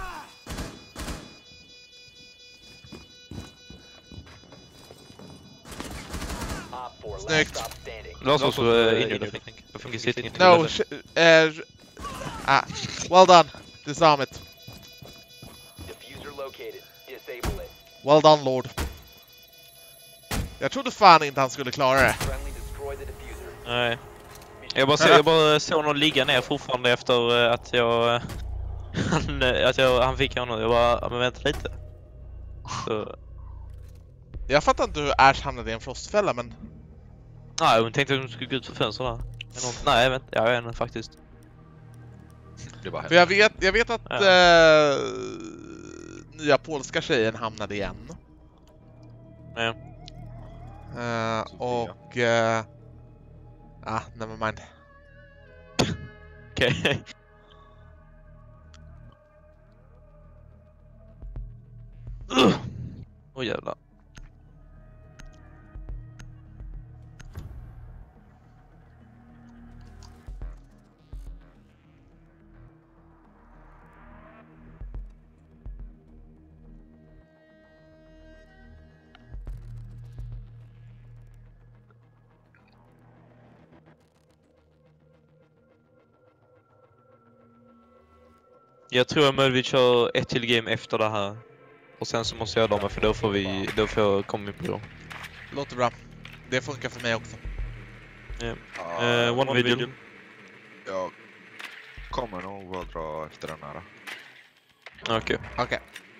Op four, last Snyggt. stop standing. Lars was uh, injured, I think. I think he's sitting in the No, middle. sh- uh, ah, well done. Disarm it. Diffuser located. Disable it. Well done, Lord. Jag trodde fan inte han skulle klara det. Friendly destroy the diffuser. Nej. Jag bara, ser, jag bara såg någon ligga ner fortfarande efter eh, att jag... eh, han, eh, att jag, han fick honom. Jag bara, ja, men vänta lite. Så, Jag fattar inte hur Ash hamnade i en frostfälla, men... nej, hon tänkte att hon skulle gå ut för fönstret där. Men hon, nej, vänta, jag vet inte faktiskt. Det var För jag vet, jag vet att Ja. eh, nya polska tjejen hamnade igen. Ja. Eh, Sofia. och... Uh, ah, never mind. Okej. Åh oh, jävlar. Jag tror att vi kör ett till game efter det här. Och sen så måste jag dra mig för då får vi, då får jag komma in på dem. Låter bra. Det funkar för mig också. Yeah. Ja, Uh, one video. jag kommer nog att dra efter den här. Okej. Okej.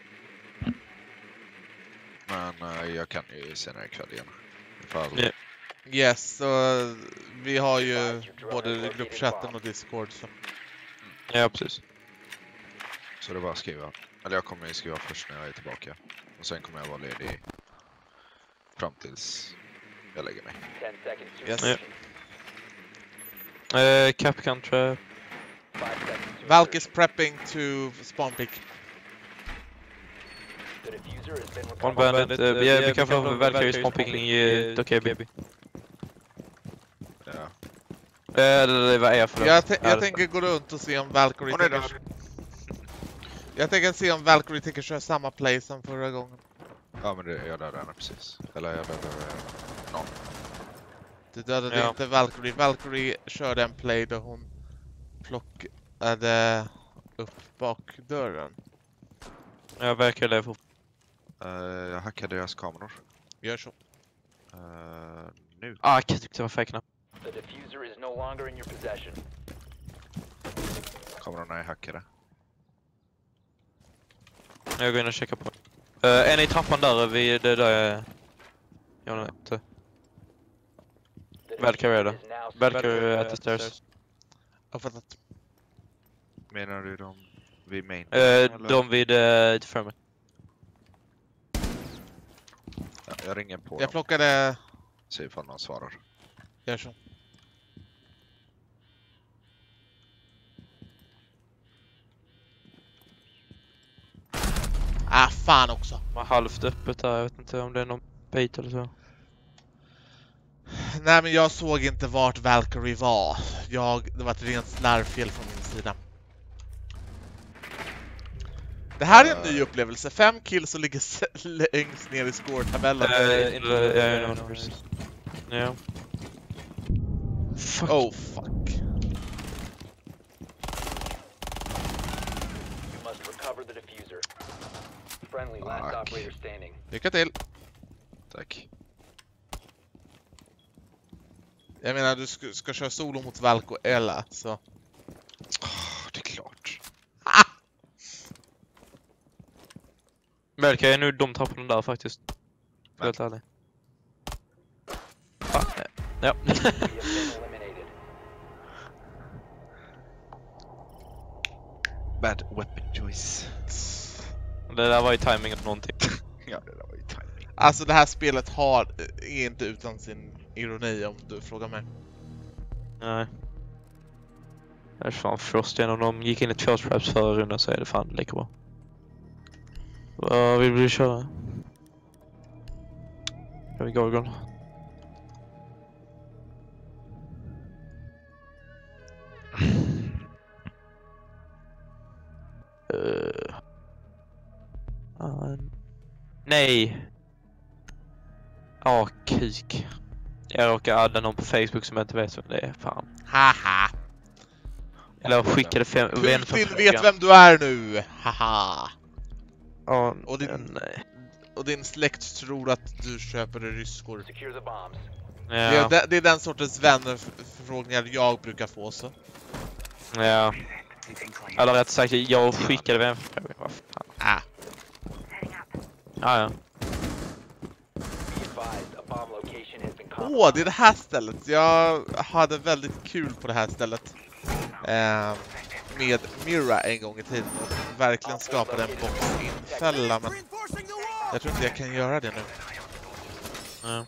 Men uh, jag kan ju senare ikväll igen. Ifall... Ja. Yes, så vi har ju både gruppchatten och Discord. Så. Ja, precis. Så det är bara att skriva. Eller jag kommer ju skriva först när jag är tillbaka. Och sen kommer jag vara ledig fram tills jag lägger mig. ten seconds to Yes. Yeah. insertion. Uh, Capcan trap. five seconds to Valk is insertion. prepping to spawn pick. The diffuser has been One recovered. bandit. Uh, yeah, be careful of Valkyrie spawn picking. Uh, okay, baby. Ja. Uh, det, det var er för Jag, jag tänker gå runt och se om Valkyrie Hon är tänker... där. Jag tänker se om Valkyrie tänker köra samma play som förra gången. Ja, men det, jag dödade henne precis. Eller jag dödade någon. Du dödade Ja. inte Valkyrie. Valkyrie körde en play där hon plockade upp bakdörren. Jag verkar leva på. Uh, jag hackade deras kameror. Gör så. Uh, nu. Ah, jag tyckte det var fel knapp. The diffuser is no longer in your possession. Kamerorna är hackade. Jag går in och checkar på. Uh, en i trappan där vid det där jag... Jag vet inte. The Valkyrie är diffuser det. is now Valkyrie at the stairs. Jag har fattat. Menar du de vid main? Uh, eller? de vid uh, framen. Ja, jag ringer på Jag dem. plockade... Se ifall någon svarar. Gör så. Ah, fan också. Var halvt öppet där, jag vet inte om det är någon bait eller så. Nej, men jag såg inte vart Valkyrie var. Jag, det var ett rent slarvfel från min sida. Det här är en ny upplevelse. Fem kills och ligger s- längst ner i score-tabellen. Uh, in the, yeah, no, no, precis. Ja. Fuck. Oh, fuck. You must recover the diffuser. Friendly last Fuck. operator standing. Lycka till. Tack. Jag menar, du ska, ska köra solo mot Valko Ella, så... Oh, det är klart. Ah! Melka är nu de trapporna där faktiskt. För helt ärlig. Ah, ja. We have been eliminated. Bad weapon choice. Det där var ju timing eller någonting. Ja, det där var ju timing. Alltså, det här spelet har, är inte utan sin ironi, om du frågar mig. Nej. Det är fan Frosty, om de gick in i två traps förra rundan så är det fan lika bra. Vad vill vi köra? Ska vi Gorgon? Uh. Uh. Nej! Ja, kuk. Jag råkar adda någon på Facebook som jag inte vet vem det är. Fan. Haha! Eller jag skickade fem Putin vänförfrågan. vet vem du är nu! Haha! Ja, Och din- nej. Och din släkt tror att du köper ryskor. Secure the bombs. Det, är, Ja, det, det är den sortens vänförfrågningar jag brukar få, så. ja. Eller rätt sagt, jag skickade vänförfrågan. Vad fan. Ah. Ja, ja. Be advised, a bomb location has been Åh, compromised. det är det här stället. Jag hade väldigt kul på det här stället. Eh, med Mira en gång i tiden. Och verkligen skapade en box-in-fälla, men jag tror inte jag kan göra det nu. ja.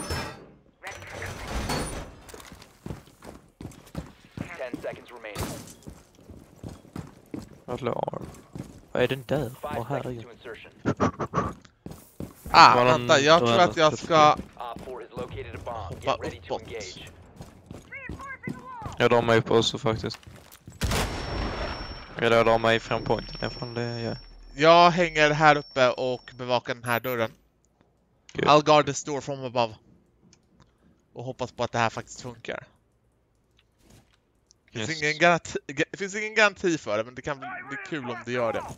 Ten seconds remaining. Hallå. Vad är den där? Åh, Five herregud. seconds to insertion. Ah, Var den- vänta. Jag var tror den- att jag ska... Op four has located a bomb. Hoppa Get ready to uppåt. engage. Jag drar mig på oss så faktiskt. Jag drar mig fram pointen. Jag fan det gör. Jag hänger här uppe och bevakar den här dörren. Good. I'll guard this door from above. Och hoppas på att det här faktiskt funkar. Det finns, Yes. ingen garanti, det finns ingen garanti för det, men det kan bli kul om det gör det.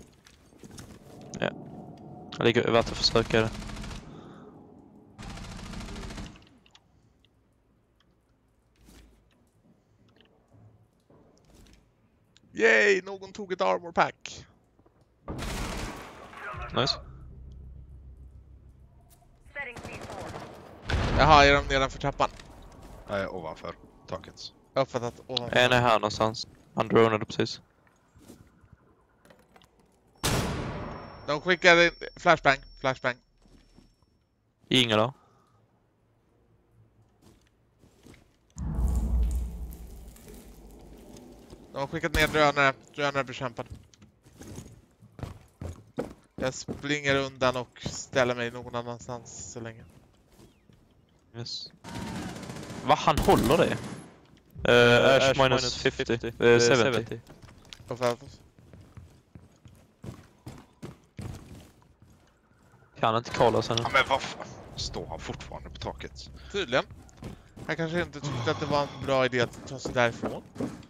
Det ligger värt att försöka det. Yay, någon tog ett armor pack. Nice. Jaha, är de nedanför trappan? Nej, ovanför taket. Jag har uppfattat ovanför. En är här någonstans. Han dronade precis. De skickar in flashbang, flashbang. Ingen då? De har skickat ner drönare, drönare bekämpad. Jag springer undan och ställer mig någon annanstans så länge. Yes. Va, han håller det? Uh, Ash, Ash minus femtio. Uh, seventy. Uppfattat. Kan inte kolla sen. Ja, men vad fan? Står han fortfarande på taket? Tydligen. Han kanske inte tyckte att det var en bra idé att ta sig därifrån.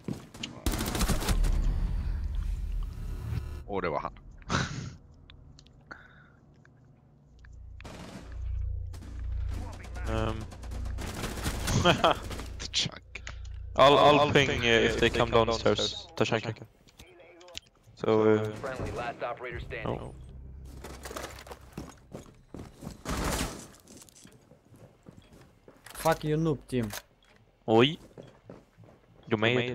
Och det var han. Um, The chunk. I'll, I'll ping uh, if they come downstairs. Tashanka. So, uh, Friendly, last operator standing. oh. Fuck you noob team. Oj. Du med?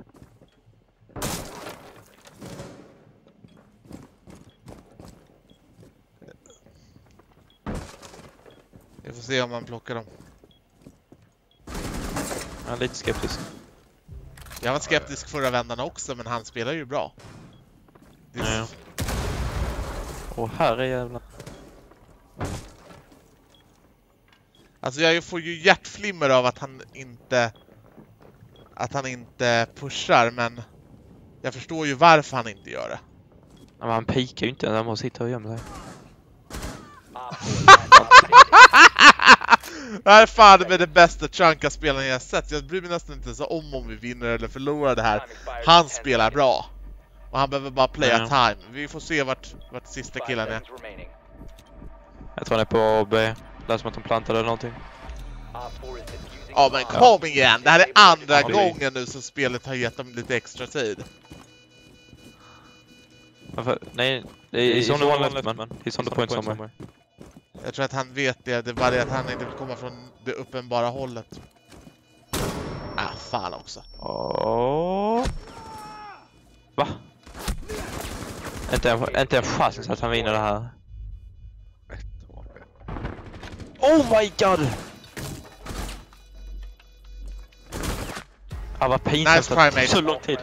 Vi får se om man plockar dem. Jag är lite skeptisk. Jag var skeptisk förra vändan också, men han spelar ju bra. Det är... Ja. Åh, här är jävla. Alltså jag får ju hjärtflimmer av att han inte att han inte pushar, men jag förstår ju varför han inte gör det. Ja, men han pikar ju inte när man sitter och gömmer sig. Det här är fan med det bästa Chunka-spelaren jag sett. Jag bryr mig nästan inte så om om vi vinner eller förlorar det här. Han spelar bra. Och han behöver bara playa Ja. time. Vi får se vart, vart sista killen är. Jag tror han är på A B. Lät som att de plantade eller någonting. Ja, men kom igen! Det här är andra Ja, det- gången nu som spelet har gett dem lite extra tid. Varför? Nej, he's only one left man. He's on the point somewhere. Jag tror att han vet det. Det är bara det att han inte vill komma från det uppenbara hållet. Ah, fan också. Åh. Va? Inte en, inte en chans att han vinner det här. Ett H P. Oh my god! Ah, vad pinsamt Nice try, att mate. så lång tid.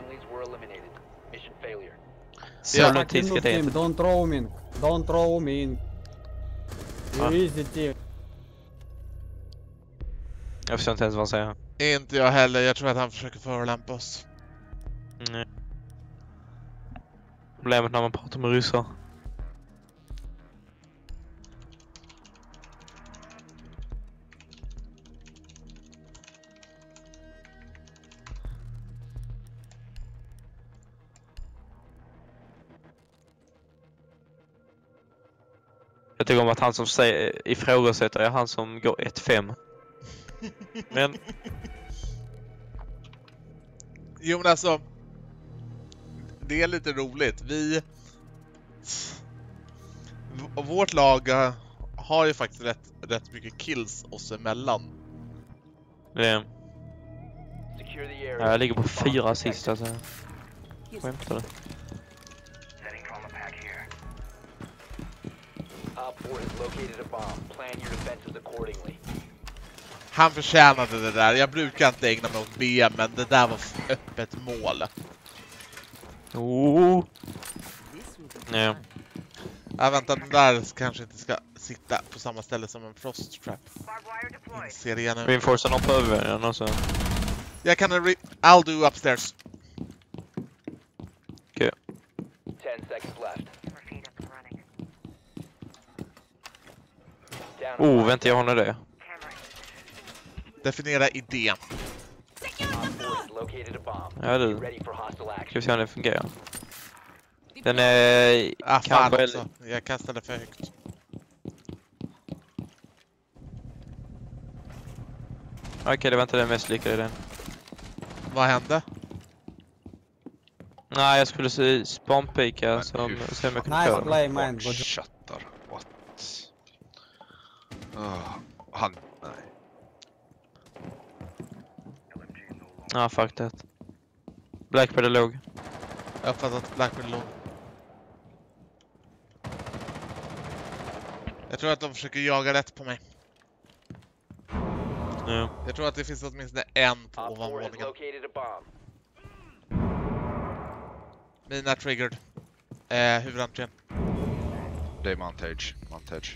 Så Ja. lång Fuck you tid ska noob det. team, don't throw me. Don't throw me. You Ah. easy team. Jag förstår inte ens vad han säger. Inte jag heller. Jag tror att han försöker förolämpa oss. Nej. Problemet när man pratar med ryssar. Jag tycker om att han som säger, ifrågasätter är han som går ett fem. Men Jo, men alltså, det är lite roligt. Vi v- vårt lag eh, har ju faktiskt rätt, rätt mycket kills oss emellan. det, ja, jag ligger på fyra assist alltså. Skämtar du? Han förtjänade det där. Jag brukar inte ägna mig åt B M, men det där var f- öppet mål. Oh. Ja. Ja, vänta, den där kanske inte ska sitta på samma ställe som en frost trap. Inser jag nu. Reinforca någon på övervärlden och så. Jag kan re- I'll do upstairs. Okej. Oh, vänta, jag har det. Definiera idén. located a bomb. Ja Be du, ready for hostile ska vi action. se om den fungerar. Den är Ah, fan kanske... också. Jag kastade för högt. Okej, det var inte den mest lyckade den. Vad hände? Nej, jag skulle se spawnpika Men som hur se om jag kunde Nice få den. play man. Vart Good job. chattar? What? Oh, han... Nej. Ja, ah, fuck det. Blackbird är låg. Jag uppfattar att Blackbird låg. Jag tror att de försöker jaga rätt på mig. Ja. Jag tror att det finns åtminstone en på Op four has ovanvåningen. located a bomb. Mina triggered. Eh, huvudentrén. Det är montage. Montage.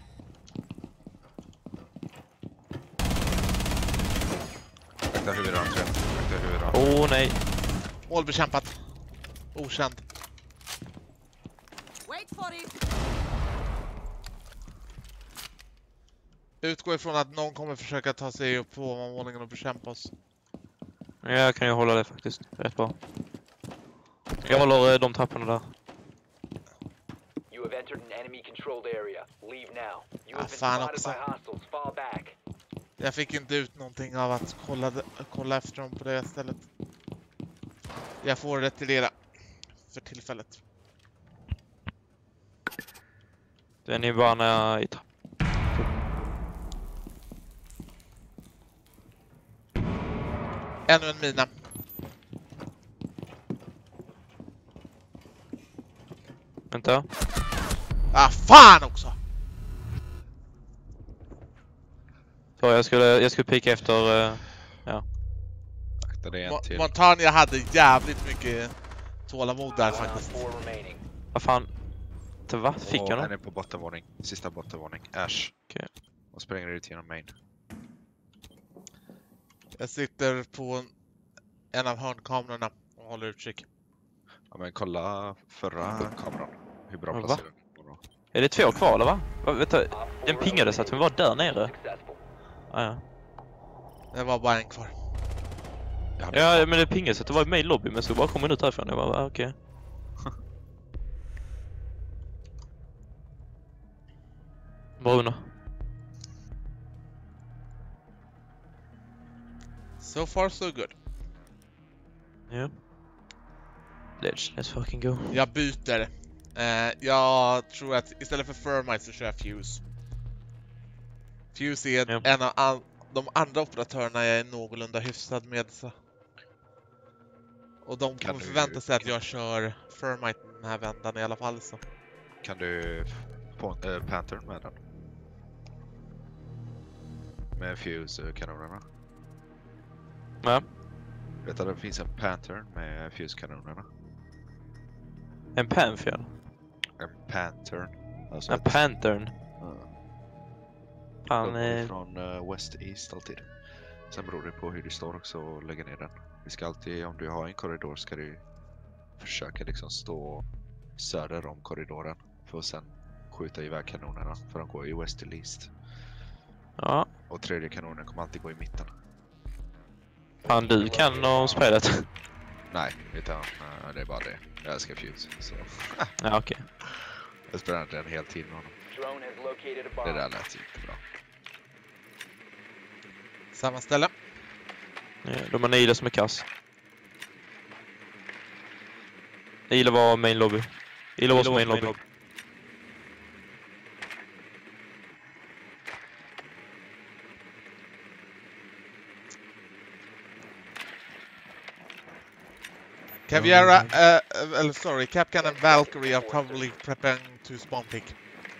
Akta huvudentrén. Akta huvudentrén. Åh oh, nej. Mål bekämpat. Okänd. Wait for it. Utgå ifrån att någon kommer försöka ta sig upp på ovanvåningen och bekämpa oss. Ja, jag kan ju hålla det faktiskt. Rätt bra. Jag håller eh, de trapporna där. You have entered an enemy controlled area. Leave now. You Ah, have been fan spotted också. by hostiles. Fall back. Jag fick inte ut någonting av att kolla, kolla efter dem på det stället. Jag får retirera. För tillfället. Den är bara när i trapp. Ännu en mina. Vänta. Ah, fan också! Så jag skulle, jag skulle pika efter... Uh, Akta det är en Mo- till. Montania hade jävligt mycket tålamod där One on faktiskt. four remaining. vad fan? Inte va? Fick Och jag en den? är på bottenvåning. Sista bottenvåning. Ash. Okej. Och springer ut genom main. Jag sitter på en av hörnkamerorna och håller utkik. Ja men kolla förra kameran. Hur bra Va? placerad den var. Är det två kvar eller va? va vet du, Op four den pingade så att hon var där nere. successful. Ah, ja. Det var bara en kvar. Jag hade Ja, men det pingade så att det var i main lobby, men så bara kom hon ut härifrån. Jag bara, ah, okej. Bruno. So far so good. Ja. Let's, let's fucking go. Jag byter. Eh, jag tror att istället för Thermite så kör jag Fuse. Fuse är Ja. en av an- de andra operatörerna jag är någorlunda hyfsad med. Så. Och de Kan kommer du- förvänta sig att jag kör Thermite den här vändan i alla fall. Så. Kan du få en äh, Panther med den? Med Fuse-kanonerna. Ja. Vet du att det finns en Panther med Fuse-kanonerna? En Pantheon. En Panther. Alltså En ett- Panthern. Ja. Han Kommer är... från uh, West East alltid. Sen beror det på hur det står också att lägga ner den. Vi ska alltid, om du har en korridor ska du försöka liksom stå söder om korridoren. För att sen skjuta iväg kanonerna. För de går i West till East. Ja. Och tredje kanonen kommer alltid gå i mitten. Fan, du kan om spelet. Nej, utan uh, det är bara det. Jag älskar Fuse. Så Ja, okej. jag spelar den hela tiden med honom. Drone has located a Det bomb. där lät inte bra. Samma ställe. Ja, de har Nila som är kass. Nila var main lobby. Nila var som main lobby. Caviera, uh, uh, sorry, Capcan and Valkyrie are probably preparing to spawn pick.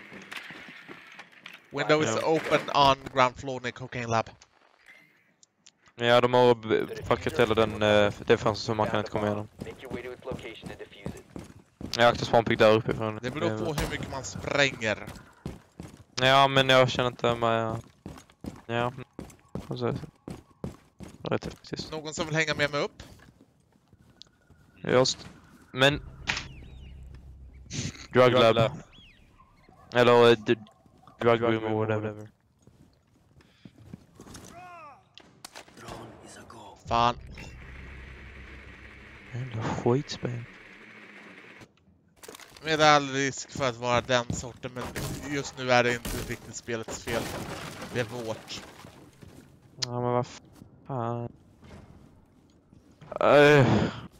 Window is Ja. open on ground floor near Cocaine Lab. Ja, de har b- fuckat hela den, uh, det fanns så man kan inte komma igenom. Make your way to its location and defuse it. Jag aktar spawnpick där uppifrån. Det beror på hur mycket man spränger. Ja, men jag känner inte med... Ja. Och så... Rätt faktiskt. Någon som vill hänga med mig upp? Just. Men... Drug lab. Eller... Uh, d- drug room or whatever. Fan. Jävla skitspel. Med all risk för att vara den sorten, men just nu är det inte riktigt spelets fel. Det är vårt. Ja, men vad fan. Uh.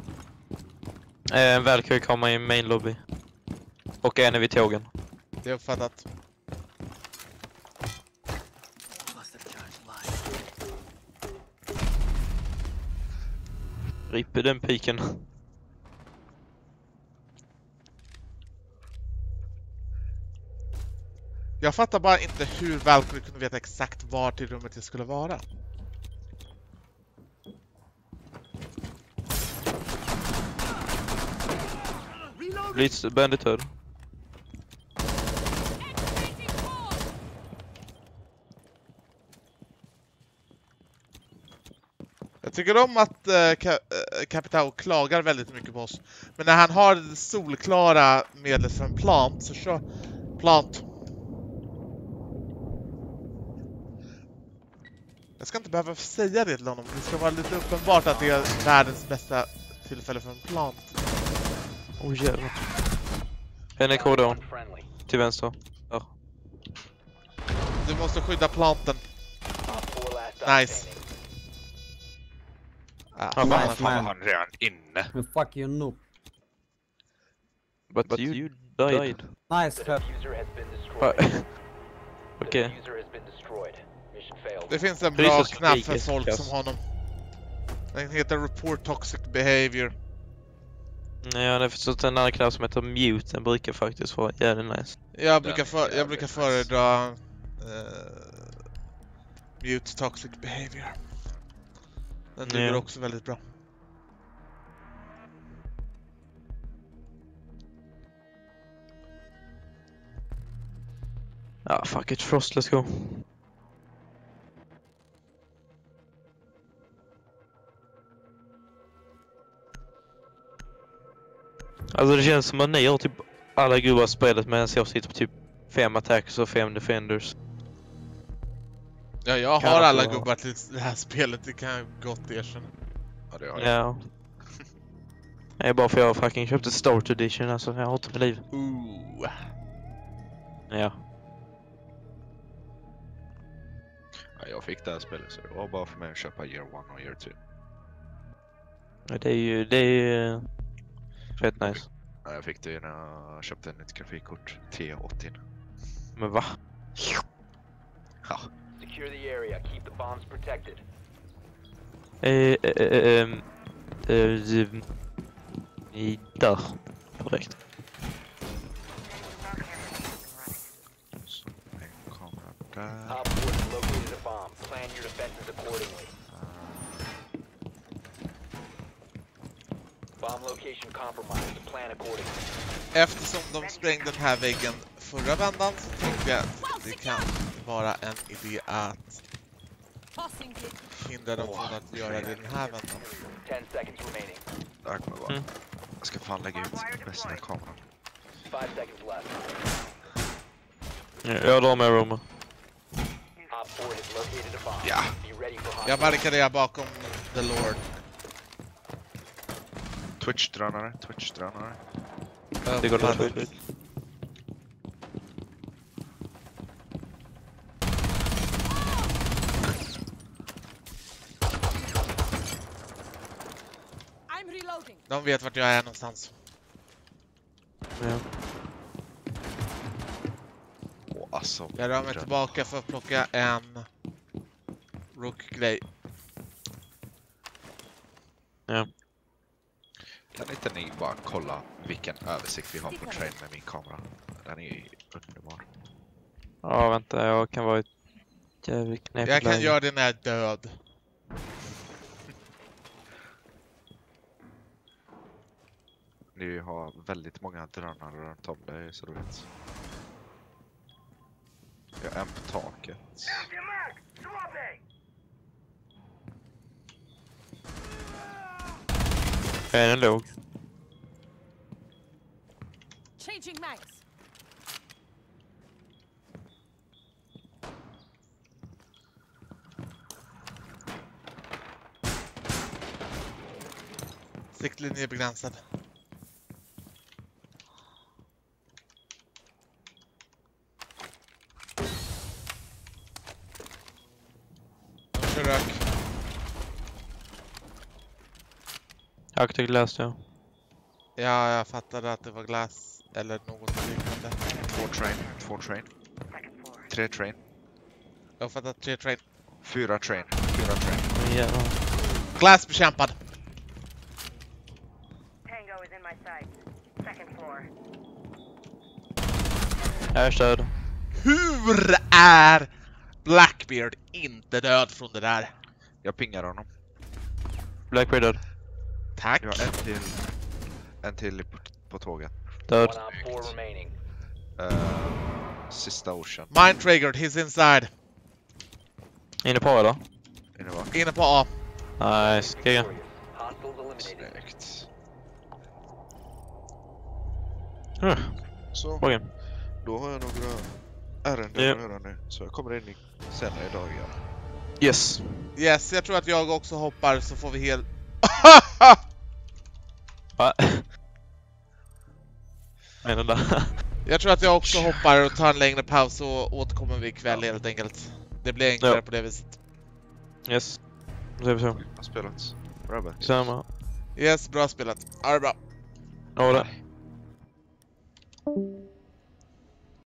En Valkyrie kommer i main lobby. Och en är vid tågen. Det är uppfattat. Ripper den piken. Jag fattar bara inte hur Valkyrie kunde veta exakt var till rummet jag skulle vara. Blitz bandit hör. Jag tycker om att äh, Ka- äh, Capitao klagar väldigt mycket på oss. Men när han har solklara medel för en plant så kör plant. Jag ska inte behöva säga det till honom. Det ska vara lite uppenbart att det är världens bästa tillfälle för en plant. Åh oh, jävlar. En är korridorn. Friendly. Till vänster. Ja. Du måste skydda planten. Op four last stop Nice. standing. Ah, Ja, Nice Fan, var man. han redan inne? Fuck you noob. But, But you, you died. Nice The help. diffuser has been Ah, destroyed. The Okej. diffuser has been destroyed. Mission failed. det finns en Precis bra som knapp för Vegas folk klass. som honom. Den heter Report Toxic Behavior. Nej, jag har förstått en annan knapp som heter mute. Den brukar faktiskt vara jävligt nice. Jag brukar, Den för, är jag jävligt brukar nice. föredra uh, Mute Toxic Behavior. Den duger Ja. också väldigt bra. Ja, fuck it. Frost, let's go. Alltså det känns som att ni har typ alla gubbar spelet medan jag sitter på typ fem attacks och fem defenders. Ja, jag Kan har jag alla få- gubbar till det här spelet, det kan jag gott erkänna. Ja, det har jag. Ja. Det är bara för jag fucking köpte Start Edition, alltså jag hatar mitt liv. Ooh. Ja. Ja, jag fick det här spelet så det var bara för mig att köpa year one och year two. Det är ju, det är ju eh, fett nice. Ja, jag fick det när jag köpte ett nytt grafikkort, T åttio. Men va? Ja, Secure the area. Keep the bombs protected. Eh, eh, eh, ehm, eh, i där. Korrekt. så en kamera där. Op four has located a bomb. Plan your defenses accordingly. Bomb location compromised. Plan accordingly. Eftersom de sprängde den här väggen förra vändan så tänkte jag att det kan vara en idé att hindra dem från att göra det den här vändan. Ten seconds remaining. Där kommer jag vara. Mm. Jag ska fan lägga ut bästa kameran. Five seconds left. Ja, jag drar med Roma. Op four has located a bomb. Ja. Be ready for Jag hostile. barrikaderar bakom The Lord. Twitch-drönare, Twitch-drönare. Det går Fan. dåligt. I'm reloading. De vet vart jag är någonstans. Ja. Åh, alltså. Jag rör mig drön- tillbaka för att plocka en rook-grej. Ja. Kan inte ni bara kolla vilken översikt vi har på train med min kamera? Den är ju underbar. Ja, vänta, jag kan vara ett jävligt knepigt Jag kan läge. göra det när jag är död. Ni har väldigt många drönare runt om dig så du vet. Jag är en på taket. Är den låg? Changing mags. Siktlinje begränsad. De kör rök. Arctic Glass, ja. Ja, jag fattade att det var glass eller något liknande. Två train, två train. Tre train. Jag fattar tre train. Fyra train, fyra train. Jävlar. Glass bekämpad. Tango is in my sight. Second floor. Ash död. Hur är Blackbeard inte död från det där? Jag pingar honom. Blackbeard död. Tack. Jag har en till. En till på, på tåget. Död. One op four remaining. Uh, sista Ocean. Mind triggered, he's inside. Inne på eller? Inne va? Inne på A. Nice. Giga. Hostiles eliminated. Snyggt. Mm. Så, Okej. då har jag några ärenden Ja. att göra nu. Så jag kommer in i senare idag igen. Yes. Yes, jag tror att jag också hoppar så får vi hel... Va? Men den där. Jag tror att jag också hoppar och tar en längre paus och återkommer vi ikväll helt enkelt. Det blir enklare Ja. på det viset. Yes. Då ser vi så. Jag har spelat. Bra bet. Samma. Yes, bra spelat. Ja, det är bra. Ja, det.